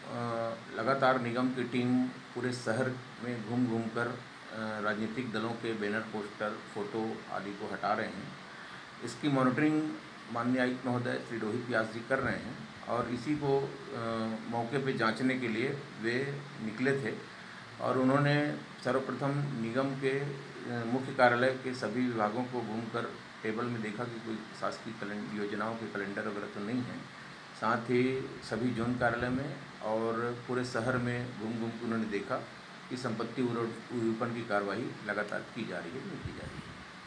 लगातार निगम की टीम पूरे शहर में घूम घूम कर राजनीतिक दलों के बैनर, पोस्टर, फोटो आदि को हटा रहे हैं। इसकी मॉनिटरिंग माननीय आयुक्त महोदय श्री रोहित व्यास जी कर रहे हैं और इसी को आ, मौके पे जांचने के लिए वे निकले थे और उन्होंने सर्वप्रथम निगम के मुख्य कार्यालय के सभी विभागों को घूमकर टेबल में देखा कि कोई शासकीय योजनाओं के कैलेंडर वगैरह तो नहीं है। साथ ही सभी जोन कार्यालय में और पूरे शहर में घूम घूम कर उन्होंने देखा कि संपत्ति विरूपण की कार्रवाई लगातार की जा रही है, नहीं की जा रही है।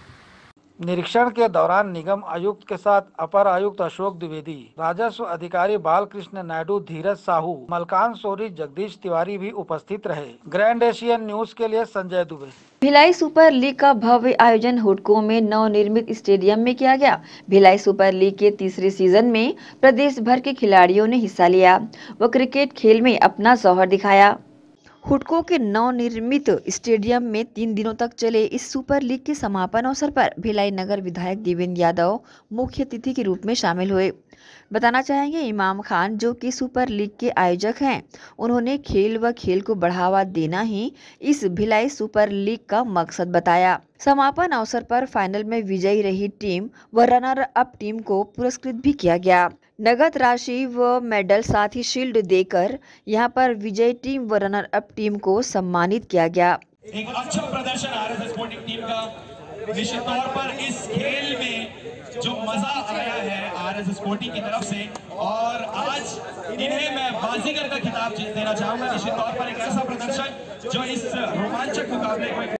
निरीक्षण के दौरान निगम आयुक्त के साथ अपर आयुक्त अशोक द्विवेदी, राजस्व अधिकारी बालकृष्ण नायडू, धीरज साहू, मलकान सोरी, जगदीश तिवारी भी उपस्थित रहे। ग्रैंड एशियन न्यूज के लिए संजय दुबे। भिलाई सुपर लीग का भव्य आयोजन हुडको में नवनिर्मित स्टेडियम में किया गया। भिलाई सुपर लीग के तीसरे सीजन में प्रदेश भर के खिलाड़ियों ने हिस्सा लिया व क्रिकेट खेल में अपना जौहर दिखाया। हुडको के नवनिर्मित स्टेडियम में तीन दिनों तक चले इस सुपर लीग के समापन अवसर पर भिलाई नगर विधायक देवेंद्र यादव मुख्य अतिथि के रूप में शामिल हुए। बताना चाहेंगे इमाम खान, जो कि सुपर लीग के आयोजक हैं, उन्होंने खेल व खेल को बढ़ावा देना ही इस भिलाई सुपर लीग का मकसद बताया। समापन अवसर पर फाइनल में विजयी रही टीम व रनर अप टीम को पुरस्कृत भी किया गया। नगद राशि व मेडल साथ ही शील्ड देकर यहां पर विजयी टीम व रनर अप टीम को सम्मानित किया गया। एक अच्छा प्रदर्शन आरएसएस स्पोर्टिंग टीम का निश्चित तौर पर इस खेल में जो मजा आया है आरएसएस स्पोर्टिंग की तरफ से, और आज इन्हें मैं बाजीगर का खिताब देना चाहूंगा। निश्चित तौर पर एक ऐसा प्रदर्शन जो इस रोमांचक मुकाबले को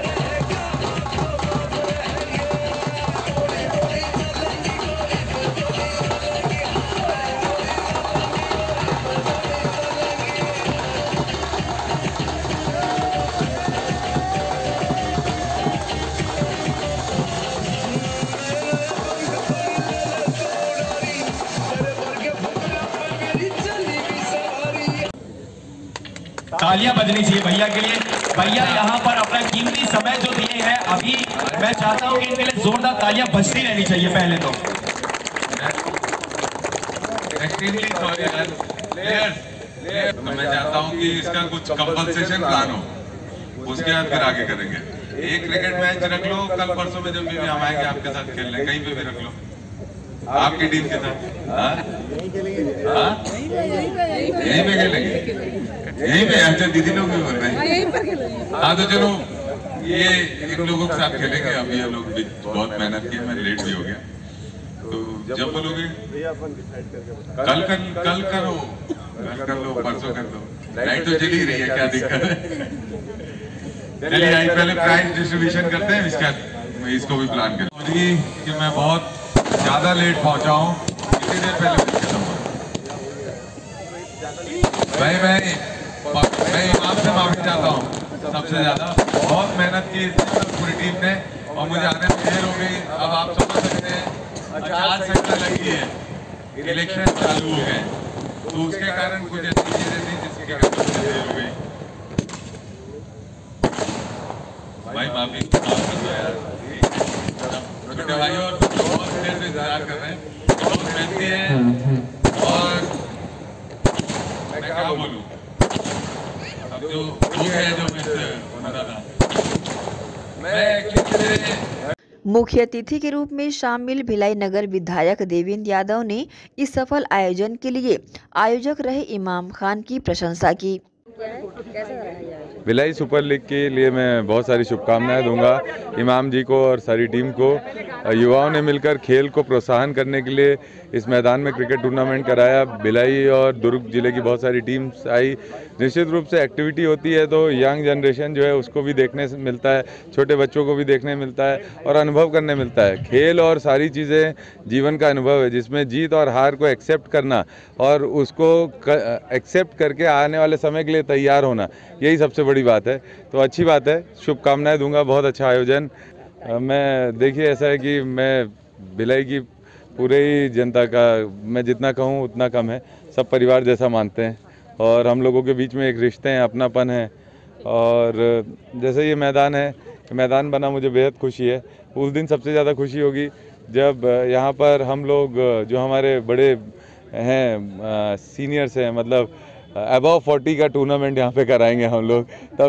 तालियां बजनी चाहिए भैया के लिए। भैया यहाँ पर अपना कीमती समय जो दिए हैं, अभी मैं चाहता हूँ कि इनके लिए जोरदार तालियां बजती रहनी चाहिए। पहले तो एक्सट्रीमली सॉरी यार प्लेयर्स, तो मैं चाहता हूँ कि इसका कुछ कंपनसेशन प्लान हो, उसके बाद फिर आगे करेंगे। एक क्रिकेट मैच रख लो कल परसों में, जब भी हम आएंगे आपके साथ खेलने, कहीं पे भी रख लो आपकी टीम के साथ। यहीं पे खेलेंगे, यहीं पे। अच्छा दीदी लोग भी बोल रहे हैं, हाँ तो चलो ये इन लोगों के साथ खेलेंगे। अभी ये लोग भी बहुत मेहनत की, मैं लेट भी हो गया, तो जब बोलोगे कल कल कल करो, कल कर लो, परसों कर लो, लाइट तो चली रही है, क्या दिक्कत है। चलिए आई पहले प्राइज डिस्ट्रीब्यूशन करते हैं, इसका इसको भी प्लान करें कि मैं बहुत ज्यादा लेट पहुंचा हूँ, कितनी देर पहले भाई मैं मैं इमाम से माफी चाहता हूँ सबसे ज्यादा। बहुत मेहनत की पूरी टीम ने और मुझे आने में देर हो गई। अब आप समझ सकते हैं आचार संहिता लगी है, इलेक्शन चालू हो गए, तो उसके कारण कुछ ऐसी चीजें थी जिसके कारण देर हो गई। भाई माफी माफ कर दो यार, छोटे भाई और बहुत देर से इंतजार कर रहे हैं, बहुत मेहनती है और मैं क्या बोलूं, अब जो लोग हैं जो मुझसे मदद था मैं एक्चुअली मुख्य अतिथि के रूप में शामिल भिलाई नगर विधायक देवेंद्र यादव ने इस सफल आयोजन के लिए आयोजक रहे इमाम खान की प्रशंसा की। भिलाई सुपर लीग के लिए मैं बहुत सारी शुभकामनाएं दूंगा इमाम जी को और सारी टीम को। युवाओं ने मिलकर खेल को प्रोत्साहन करने के लिए इस मैदान में क्रिकेट टूर्नामेंट कराया। भिलाई और दुर्ग जिले की बहुत सारी टीम्स आई। निश्चित रूप से एक्टिविटी होती है तो यंग जनरेशन जो है उसको भी देखने से मिलता है, छोटे बच्चों को भी देखने मिलता है और अनुभव करने मिलता है। खेल और सारी चीज़ें जीवन का अनुभव है जिसमें जीत और हार को एक्सेप्ट करना और उसको एक्सेप्ट करके आने वाले समय के लिए तैयार होना, यही सबसे बड़ी बात है। तो अच्छी बात है, शुभकामनाएं दूंगा, बहुत अच्छा आयोजन। मैं देखिए ऐसा है कि मैं भिलाई की पूरे ही जनता का मैं जितना कहूँ उतना कम है, सब परिवार जैसा मानते हैं और हम लोगों के बीच में एक रिश्ते हैं, अपनापन है। और जैसे ये मैदान है, मैदान बना मुझे बेहद खुशी है। उस दिन सबसे ज़्यादा खुशी होगी जब यहाँ पर हम लोग जो हमारे बड़े हैं सीनियर्स हैं, मतलब अबव फोर्टी का टूर्नामेंट यहाँ पे कराएंगे हम लोग,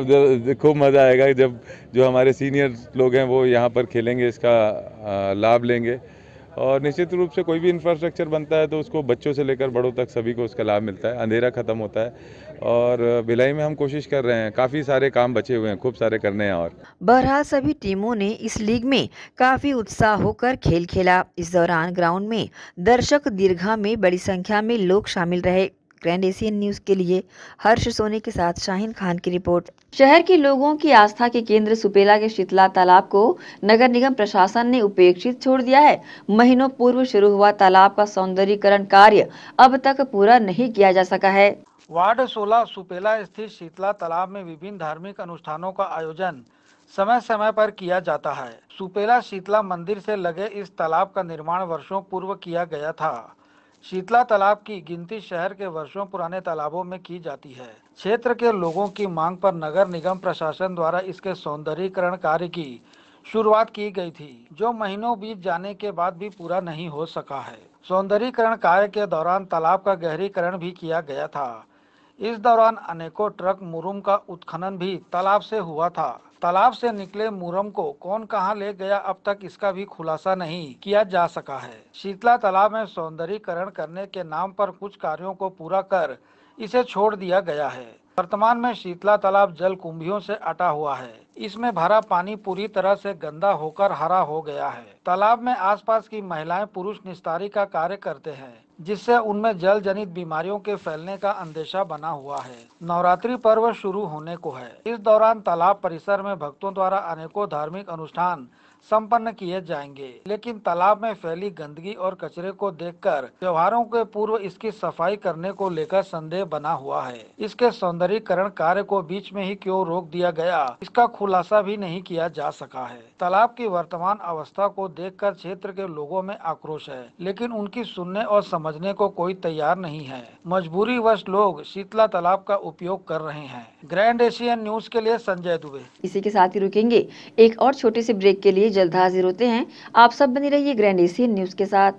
तब खूब मज़ा आएगा जब जो हमारे सीनियर लोग हैं वो यहाँ पर खेलेंगे, इसका लाभ लेंगे। और निश्चित रूप से कोई भी इंफ्रास्ट्रक्चर बनता है तो उसको बच्चों से लेकर बड़ों तक सभी को उसका लाभ मिलता है, अंधेरा खत्म होता है। और भिलाई में हम कोशिश कर रहे हैं, काफ़ी सारे काम बचे हुए हैं, खूब सारे करने हैं। और बहरहाल सभी टीमों ने इस लीग में काफी उत्साह होकर खेल खेला। इस दौरान ग्राउंड में दर्शक दीर्घा में बड़ी संख्या में लोग शामिल रहे। ग्रैंड एशियन न्यूज के लिए हर्ष सोनी के साथ शाहीन खान की रिपोर्ट। शहर के लोगों की आस्था के केंद्र सुपेला के शीतला तालाब को नगर निगम प्रशासन ने उपेक्षित छोड़ दिया है। महीनों पूर्व शुरू हुआ तालाब का सौंदर्यीकरण कार्य अब तक पूरा नहीं किया जा सका है। वार्ड सोलह सुपेला स्थित शीतला तालाब में विभिन्न धार्मिक अनुष्ठानों का आयोजन समय समय पर किया जाता है। सुपेला शीतला मंदिर से लगे इस तालाब का निर्माण वर्षों पूर्व किया गया था। शीतला तालाब की गिनती शहर के वर्षों पुराने तालाबों में की जाती है। क्षेत्र के लोगों की मांग पर नगर निगम प्रशासन द्वारा इसके सौंदर्यीकरण कार्य की शुरुआत की गई थी, जो महीनों बीत जाने के बाद भी पूरा नहीं हो सका है। सौंदर्यीकरण कार्य के दौरान तालाब का गहरीकरण भी किया गया था। इस दौरान अनेकों ट्रक मुरुम का उत्खनन भी तालाब से हुआ था। तालाब से निकले मुरम को कौन कहां ले गया अब तक इसका भी खुलासा नहीं किया जा सका है। शीतला तालाब में सौंदर्यीकरण करने के नाम पर कुछ कार्यों को पूरा कर इसे छोड़ दिया गया है। वर्तमान में शीतला तालाब जल कुंभियों से अटा हुआ है। इसमें भरा पानी पूरी तरह से गंदा होकर हरा हो गया है। तालाब में आसपास की महिलाएं पुरुष निस्तारी का कार्य करते हैं, जिससे उनमें जल जनित बीमारियों के फैलने का अंदेशा बना हुआ है। नवरात्रि पर्व शुरू होने को है। इस दौरान तालाब परिसर में भक्तों द्वारा अनेकों धार्मिक अनुष्ठान संपन्न किए जाएंगे, लेकिन तालाब में फैली गंदगी और कचरे को देखकर त्योहारों के पूर्व इसकी सफाई करने को लेकर संदेह बना हुआ है। इसके सौंदर्यीकरण कार्य को बीच में ही क्यों रोक दिया गया, इसका खुलासा भी नहीं किया जा सका है। तालाब की वर्तमान अवस्था को देखकर क्षेत्र के लोगों में आक्रोश है, लेकिन उनकी सुनने और समझने को कोई तैयार नहीं है। मजबूरी वश लोग शीतला तालाब का उपयोग कर रहे हैं। ग्रैंड एशियन न्यूज के लिए संजय दुबे। इसी के साथ ही रुकेंगे एक और छोटे से ब्रेक के लिए, जल्द हाजिर होते हैं। आप सब बने रहिए ग्रैंड एशियन न्यूज के साथ।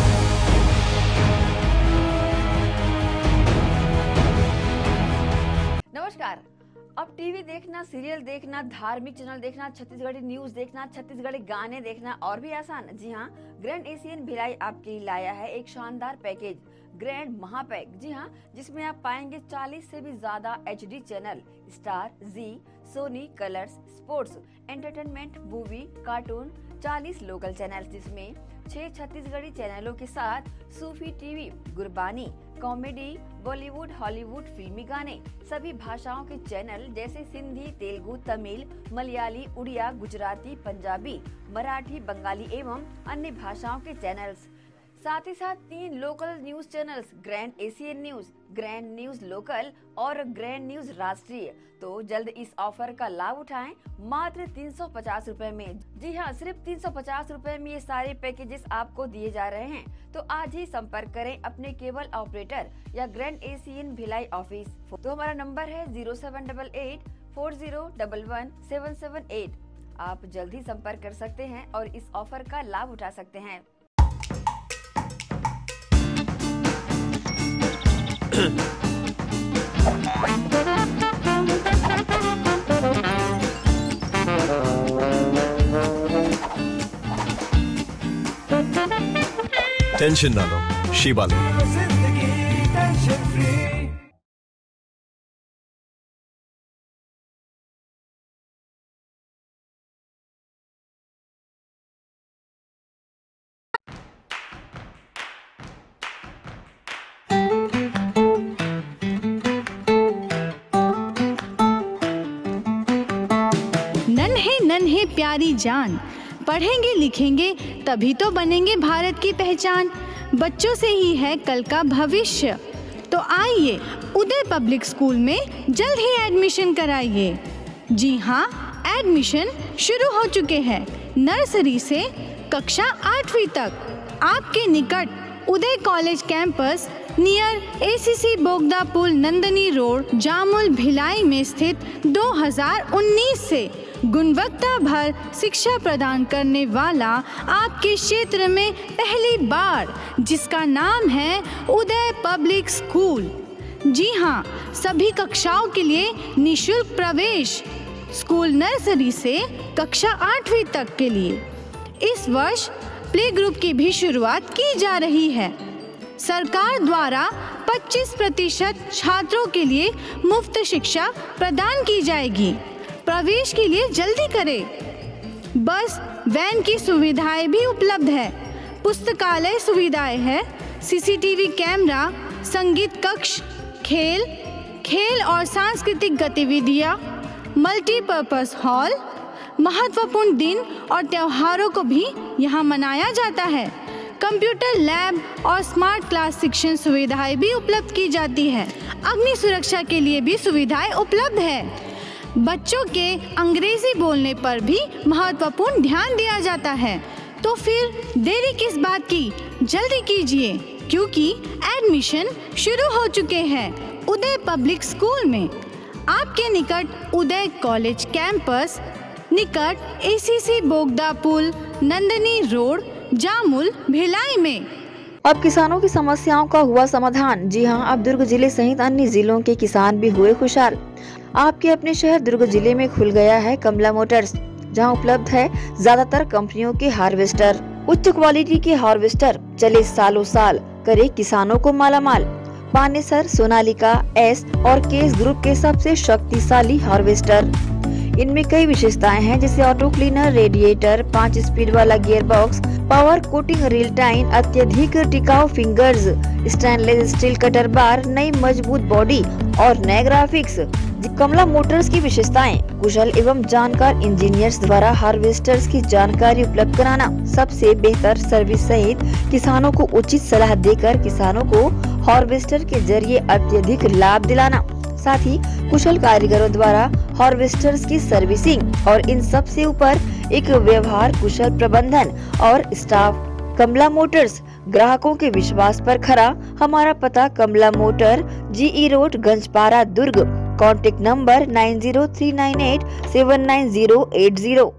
नमस्कार। अब टीवी देखना, सीरियल देखना, धार्मिक चैनल देखना, छत्तीसगढ़ी न्यूज देखना, छत्तीसगढ़ी गाने देखना और भी आसान। जी हाँ, ग्रैंड एशियन भिलाई आपके लिए लाया है एक शानदार पैकेज, ग्रैंड महापैक। जी हाँ, जिसमें आप पाएंगे चालीस से भी ज्यादा HD channel, Star, Zee, Sony, Colors, sports, entertainment, movie, cartoon, चालीस लोकल चैनल, जिसमें छह छत्तीसगढ़ी चैनलों के साथ Sufi TV, Gurbani, comedy, Bollywood, Hollywood, फिल्मी गाने, सभी भाषाओं के चैनल जैसे सिंधी, तेलुगु, तमिल, मलयाली, उड़िया, गुजराती, पंजाबी, मराठी, बंगाली एवं अन्य भाषाओं के चैनल्स। साथ ही साथ तीन local news channels, grand Asian news, grand news local और ग्रैंड न्यूज राष्ट्रीय। तो जल्द इस ऑफर का लाभ उठाएं मात्र तीन सौ पचास रूपए में। जी हाँ, सिर्फ तीन सौ पचास रूपए में ये सारे पैकेजेस आपको दिए जा रहे हैं। तो आज ही संपर्क करें अपने केबल ऑपरेटर या ग्रैंड एशियन भिलाई ऑफिस। तो हमारा नंबर है zero seven double eight four zero double one seven seven eight. आप जल्द ही संपर्क कर सकते हैं और इस ऑफर का लाभ उठा सकते हैं। टेंशन ना लो, शीबा लो। नन्हे नन्हे प्यारी जान, पढ़ेंगे लिखेंगे तभी तो बनेंगे भारत की पहचान। बच्चों से ही है कल का भविष्य, तो आइए उदय पब्लिक स्कूल में जल्द ही एडमिशन कराइए। जी हाँ, एडमिशन शुरू हो चुके हैं। नर्सरी से कक्षा आठवीं तक आपके निकट Uday college campus near ACC Bogda पुल, नंदनी रोड, जामुल, भिलाई में स्थित दो हज़ार उन्नीस से गुणवत्ता भर शिक्षा प्रदान करने वाला आपके क्षेत्र में पहली बार, जिसका नाम है उदय पब्लिक स्कूल। जी हाँ, सभी कक्षाओं के लिए निशुल्क प्रवेश। स्कूल नर्सरी से कक्षा आठवीं तक के लिए इस वर्ष प्ले ग्रुप की भी शुरुआत की जा रही है। सरकार द्वारा पच्चीस प्रतिशत छात्रों के लिए मुफ्त शिक्षा प्रदान की जाएगी। प्रवेश के लिए जल्दी करें। बस वैन की सुविधाएं भी उपलब्ध है। पुस्तकालय सुविधाएं है, सीसीटीवी कैमरा, संगीत कक्ष, खेल खेल और सांस्कृतिक गतिविधियां, मल्टीपर्पज हॉल। महत्वपूर्ण दिन और त्योहारों को भी यहाँ मनाया जाता है। कंप्यूटर लैब और स्मार्ट क्लास शिक्षण सुविधाएं भी उपलब्ध की जाती है। अग्नि सुरक्षा के लिए भी सुविधाएं उपलब्ध है। बच्चों के अंग्रेजी बोलने पर भी महत्वपूर्ण ध्यान दिया जाता है। तो फिर देरी किस बात की, जल्दी कीजिए, क्योंकि एडमिशन शुरू हो चुके हैं उदय पब्लिक स्कूल में। आपके निकट उदय कॉलेज कैंपस, निकट एसीसी बोगदा पुल, नंदनी रोड, जामुल, भिलाई में। अब किसानों की समस्याओं का हुआ समाधान। जी हां, अब दुर्ग जिले सहित अन्य जिलों के किसान भी हुए खुशहाल। आपके अपने शहर दुर्ग जिले में खुल गया है कमला मोटर्स, जहां उपलब्ध है ज्यादातर कंपनियों के हार्वेस्टर। उच्च क्वालिटी के हार्वेस्टर चले सालों साल, करे किसानों को मालामाल। पानेसर, सोनालिका, एस और केस ग्रुप के सबसे शक्तिशाली हार्वेस्टर। इनमें कई विशेषताएं हैं, जैसे ऑटो क्लीनर, रेडिएटर, पाँच स्पीड वाला gear box, power coating reel time, अत्यधिक टिकाऊ fingers, stainless steel cutter bar, नई मजबूत बॉडी और नए ग्राफिक्स। कमला मोटर्स की विशेषताएं: कुशल एवं जानकार इंजीनियर्स द्वारा हार्वेस्टर्स की जानकारी उपलब्ध कराना, सबसे बेहतर सर्विस सहित किसानों को उचित सलाह देकर किसानों को हार्वेस्टर के जरिए अत्यधिक लाभ दिलाना, साथ ही कुशल कारीगरों द्वारा हार्वेस्टर्स की सर्विसिंग और इन सब से ऊपर एक व्यवहार कुशल प्रबंधन और स्टाफ। कमला मोटर्स ग्राहकों के विश्वास पर खरा। हमारा पता Kamala motor, GE road, Ganjpara, Durg. Contact number nine zero three nine eight seven nine zero eight zero.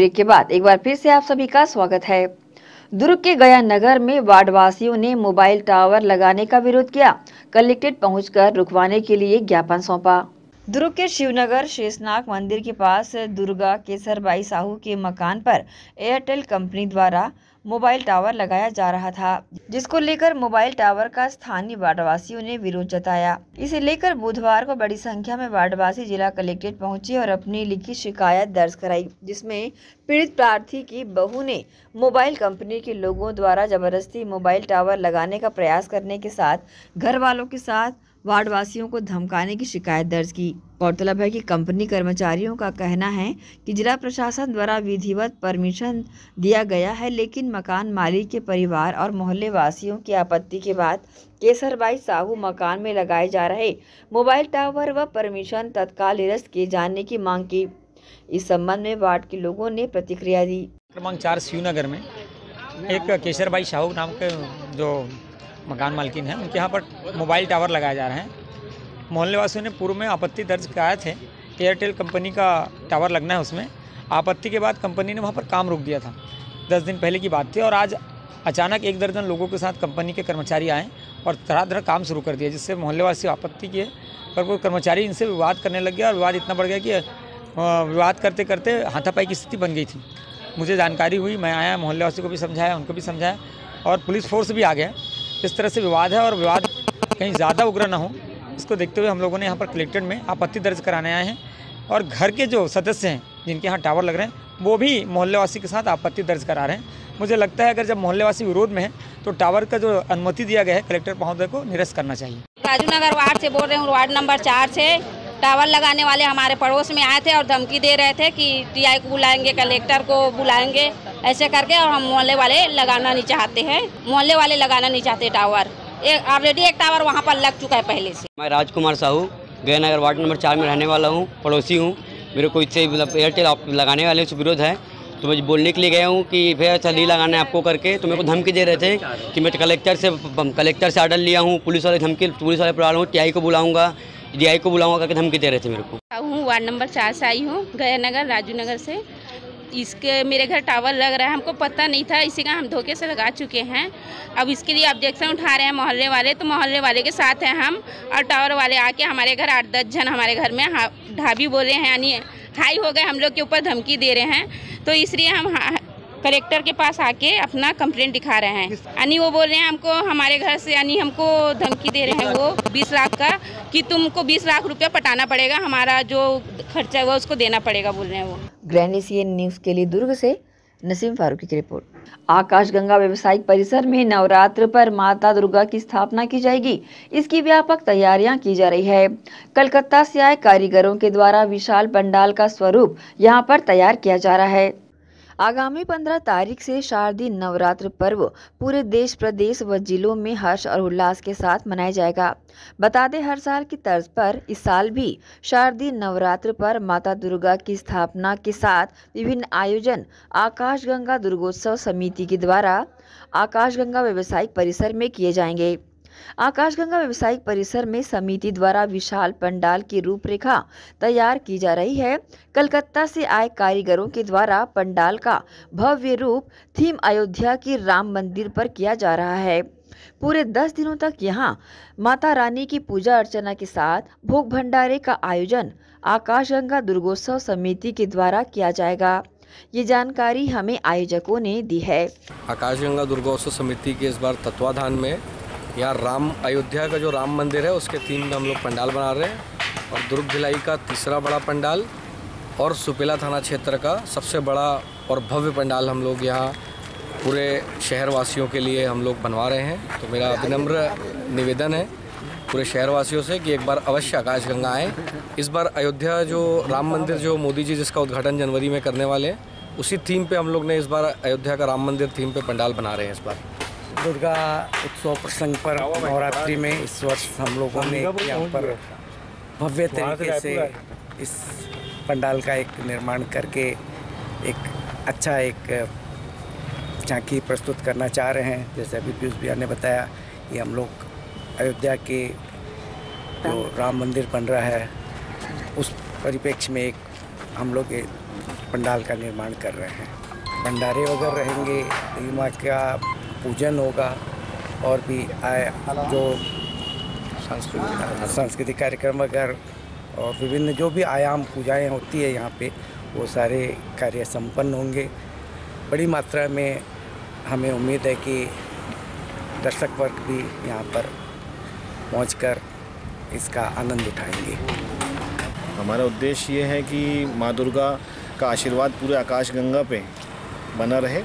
Break के बाद एक बार फिर से आप सभी का स्वागत है। दुर्ग के गया नगर में वार्डवासियों ने मोबाइल टावर लगाने का विरोध किया। कलेक्ट्रेट पहुंचकर रुकवाने के लिए ज्ञापन सौंपा। दुर्ग के शिवनगर शेषनाग मंदिर के पास दुर्गा केसरबाई साहू के मकान पर एयरटेल कंपनी द्वारा मोबाइल टावर लगाया जा रहा था, जिसको लेकर मोबाइल टावर का स्थानीय वार्डवासियों ने विरोध जताया। इसे लेकर बुधवार को बड़ी संख्या में वार्डवासी जिला कलेक्ट्रेट पहुंचे और अपनी लिखित शिकायत दर्ज कराई, जिसमें पीड़ित प्रार्थी की बहू ने मोबाइल कंपनी के लोगों द्वारा जबरदस्ती मोबाइल टावर लगाने का प्रयास करने के साथ घर वालों के साथ वार्डवासियों को धमकाने की शिकायत दर्ज की। गौरतलब है कि कंपनी कर्मचारियों का कहना है कि जिला प्रशासन द्वारा विधिवत परमिशन दिया गया है, लेकिन मकान मालिक के परिवार और मोहल्ले वासियों की आपत्ति के बाद केसरबाई साहू मकान में लगाए जा रहे मोबाइल टावर व परमिशन तत्काल निरस्त किए जाने की मांग की। इस संबंध में वार्ड के लोगों ने प्रतिक्रिया दी। क्रमांक चार शिवनगर में एक केसरबाई साहू नाम के जो मकान मालकिन है, उनके यहाँ पर मोबाइल टावर लगाए जा रहे हैं। मोहल्ले वासियों ने पूर्व में आपत्ति दर्ज कराए थे। एयरटेल कंपनी का टावर लगना है, उसमें आपत्ति के बाद कंपनी ने वहाँ पर काम रोक दिया था। दस दिन पहले की बात थी और आज अचानक एक दर्जन लोगों के साथ कंपनी के कर्मचारी आए और तरह तरह काम शुरू कर दिया, जिससे मोहल्ले वासी आपत्ति किए पर वो कर्मचारी इनसे विवाद करने लग गया और विवाद इतना बढ़ गया कि विवाद करते करते हाथापाई की स्थिति बन गई थी। मुझे जानकारी हुई, मैं आया, मोहल्ले वासी को भी समझाया, उनको भी समझाया और पुलिस फोर्स भी आ गया। इस तरह से विवाद है और विवाद कहीं ज़्यादा उग्र ना हो, इसको देखते हुए हम लोगों ने यहाँ पर कलेक्ट्रेट में आपत्ति दर्ज कराने आए हैं और घर के जो सदस्य हैं जिनके यहाँ टावर लग रहे हैं वो भी मोहल्लेवासी के साथ आपत्ति दर्ज करा रहे हैं। मुझे लगता है अगर जब मोहल्लेवासी विरोध में है तो टावर का जो अनुमति दिया गया है कलेक्टर महोदय को निरस्त करना चाहिए। राजूनगर वार्ड से बोल रहे हूँ, वार्ड नंबर चार से। टावर लगाने वाले हमारे पड़ोस में आए थे और धमकी दे रहे थे कि टीआई को बुलाएंगे, कलेक्टर को बुलाएंगे, ऐसे करके, और हम मोहल्ले वाले लगाना नहीं चाहते हैं। मोहल्ले वाले लगाना नहीं चाहते टावर। एक ऑलरेडी एक टावर वहाँ पर लग चुका है पहले से। मैं राजकुमार साहू गया नगर वार्ड नंबर चार में रहने वाला हूँ, पड़ोसी हूँ। मेरे को इससे मतलब एयरटेल लगाने वाले से विरोध है, तो मैं बोलने के लिए गया हूँ कि फिर अच्छा नहीं लगाना है आपको करके। तो मेरे को धमकी दे रहे थे कि मैं कलेक्टर से कलेक्टर से ऑर्डर लिया हूँ, पुलिस वाले धमकी पुलिस वाले बुला रहा हूँ, टीआई को बुलाऊँगा, डीआई को बुलाऊँगा करके धमकी दे रहे थे मेरे को। हूँ वार्ड नंबर चार से आई हूँ, गया नगर राजू नगर से। इसके मेरे घर टावर लग रहा है, हमको पता नहीं था, इसी का हम धोखे से लगा चुके हैं। अब इसके लिए ऑब्जेक्शन उठा रहे हैं मोहल्ले वाले, तो मोहल्ले वाले के साथ हैं हम। और टावर वाले आके हमारे घर आठ दस जन हमारे घर में ढाबी बोल रहे हैं, यानी हाई हो गए, हम लोग के ऊपर धमकी दे रहे हैं। तो इसलिए हम कलेक्टर के पास आके अपना कंप्लेंट दिखा रहे हैं। यानी वो बोल रहे हैं हमको हमारे घर से, यानी हमको धमकी दे रहे हैं वो बीस लाख का, कि तुमको बीस लाख रुपया पटाना पड़ेगा, हमारा जो खर्चा है वो उसको देना पड़ेगा, बोल रहे हैं वो। ग्रैंड एशियन न्यूज के लिए दुर्ग से नसीम फारूकी की रिपोर्ट। आकाशगंगा व्यवसायिक परिसर में नवरात्र पर माता दुर्गा की स्थापना की जाएगी, इसकी व्यापक तैयारियां की जा रही है। कलकत्ता से आए कारीगरों के द्वारा विशाल पंडाल का स्वरूप यहां पर तैयार किया जा रहा है। आगामी पंद्रह तारीख से शारदीय नवरात्र पर्व पूरे देश प्रदेश व जिलों में हर्ष और उल्लास के साथ मनाया जाएगा। बता दें, हर साल की तर्ज पर इस साल भी शारदीय नवरात्र पर माता दुर्गा की स्थापना के साथ विभिन्न आयोजन आकाशगंगा दुर्गोत्सव समिति के द्वारा आकाशगंगा व्यवसायिक परिसर में किए जाएंगे। आकाशगंगा व्यवसायिक परिसर में समिति द्वारा विशाल पंडाल की रूपरेखा तैयार की जा रही है। कलकत्ता से आए कारीगरों के द्वारा पंडाल का भव्य रूप थीम अयोध्या की राम मंदिर पर किया जा रहा है। पूरे दस दिनों तक यहां माता रानी की पूजा अर्चना के साथ भोग भंडारे का आयोजन आकाशगंगा दुर्गोत्सव समिति के द्वारा किया जाएगा। ये जानकारी हमें आयोजकों ने दी है। आकाशगंगा दुर्गोत्सव समिति के इस बार तत्वाधान में यहाँ राम अयोध्या का जो राम मंदिर है उसके थीम में हम लोग पंडाल बना रहे हैं और दुर्ग भिलाई का तीसरा बड़ा पंडाल और सुपेला थाना क्षेत्र का सबसे बड़ा और भव्य पंडाल हम लोग यहाँ पूरे शहरवासियों के लिए हम लोग बनवा रहे हैं। तो मेरा विनम्र निवेदन है पूरे शहरवासियों से कि एक बार अवश्य आकाशगंगा आएँ। इस बार अयोध्या जो राम मंदिर जो मोदी जी जिसका उद्घाटन जनवरी में करने वाले हैं, उसी थीम पे हम लोग ने इस बार अयोध्या का राम मंदिर थीम पे पंडाल बना रहे हैं। इस बार दुर्गा उत्सव प्रसंग पर नवरात्रि में इस वर्ष हम लोगों ने यहाँ पर भव्य तरीके से इस पंडाल का एक निर्माण करके एक अच्छा एक झांकी प्रस्तुत करना चाह रहे हैं। जैसे अभी पीयूष भैया ने बताया, ये हम लोग अयोध्या के जो राम मंदिर बन रहा है उस परिप्रेक्ष्य में एक हम लोग पंडाल का निर्माण कर रहे हैं। भंडारे वगैरह रहेंगे, माँ का पूजन होगा और भी आए जो सांस्कृतिक कार्यक्रम वगैरह और विभिन्न जो भी आयाम पूजाएं होती है यहाँ पे, वो सारे कार्य संपन्न होंगे। बड़ी मात्रा में हमें उम्मीद है कि दर्शक वर्ग भी यहाँ पर पहुंचकर इसका आनंद उठाएंगे। हमारा उद्देश्य ये है कि माँ दुर्गा का आशीर्वाद पूरे आकाशगंगा पे बना रहे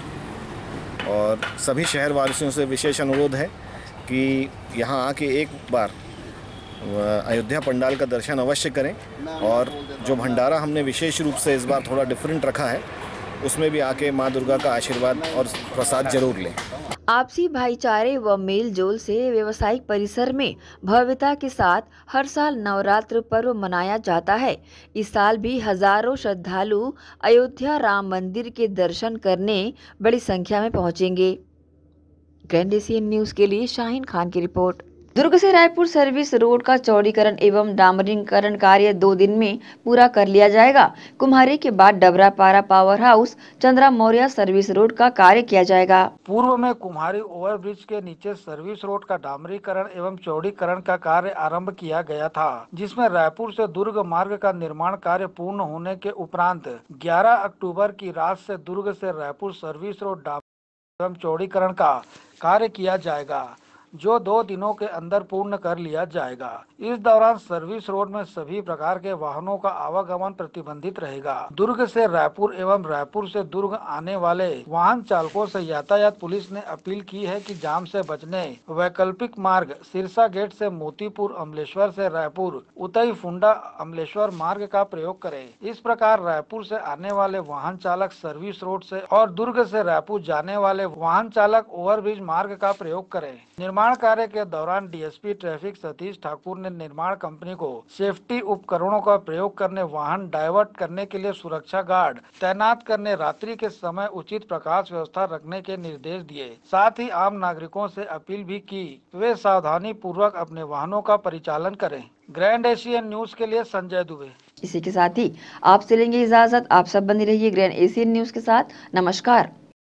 और सभी शहर वासियों से विशेष अनुरोध है कि यहाँ आके एक बार अयोध्या पंडाल का दर्शन अवश्य करें और जो भंडारा हमने विशेष रूप से इस बार थोड़ा डिफरेंट रखा है उसमें भी आके माँ दुर्गा का आशीर्वाद और प्रसाद जरूर लें। आपसी भाईचारे व मेल जोल से व्यवसायिक परिसर में भव्यता के साथ हर साल नवरात्र पर्व मनाया जाता है। इस साल भी हजारों श्रद्धालु अयोध्या राम मंदिर के दर्शन करने बड़ी संख्या में पहुंचेंगे। ग्रैंड एशियन न्यूज के लिए शाहीन खान की रिपोर्ट। दुर्ग से रायपुर सर्विस रोड का चौड़ीकरण एवं डामरीकरण कार्य दो दिन में पूरा कर लिया जाएगा। कुम्हारी के बाद Dabrapara power house Chandra Maurya service road का कार्य किया जाएगा। पूर्व में कुम्हारी ओवरब्रिज के नीचे सर्विस रोड का डामरीकरण एवं चौड़ीकरण का कार्य आरंभ किया गया था, जिसमें रायपुर से दुर्ग मार्ग का निर्माण कार्य पूर्ण होने के उपरांत ग्यारह अक्टूबर की रात से दुर्ग से रायपुर सर्विस रोड डामरीकरण एवं चौड़ीकरण का कार्य किया जाएगा, जो दो दिनों के अंदर पूर्ण कर लिया जाएगा। इस दौरान सर्विस रोड में सभी प्रकार के वाहनों का आवागमन प्रतिबंधित रहेगा। दुर्ग से रायपुर एवं रायपुर से दुर्ग आने वाले वाहन चालकों से यातायात पुलिस ने अपील की है कि जाम से बचने वैकल्पिक मार्ग सिरसा गेट से मोतीपुर, अमलेश्वर से रायपुर, उतई फुंडा अमलेश्वर मार्ग का प्रयोग करें। इस प्रकार रायपुर से आने वाले वाहन चालक सर्विस रोड से और दुर्ग से रायपुर जाने वाले वाहन चालक ओवरब्रिज मार्ग का प्रयोग करें। निर्माण कार्य के दौरान डीएसपी ट्रैफिक सतीश ठाकुर ने निर्माण कंपनी को सेफ्टी उपकरणों का प्रयोग करने, वाहन डाइवर्ट करने के लिए सुरक्षा गार्ड तैनात करने, रात्रि के समय उचित प्रकाश व्यवस्था रखने के निर्देश दिए। साथ ही आम नागरिकों से अपील भी की वे सावधानी पूर्वक अपने वाहनों का परिचालन करें। ग्रैंड एशियन न्यूज के लिए संजय दुबे। इसी के साथ ही आपसे लेंगे इजाजत। आप सब बने रहिए ग्रैंड एशियन न्यूज के साथ। नमस्कार।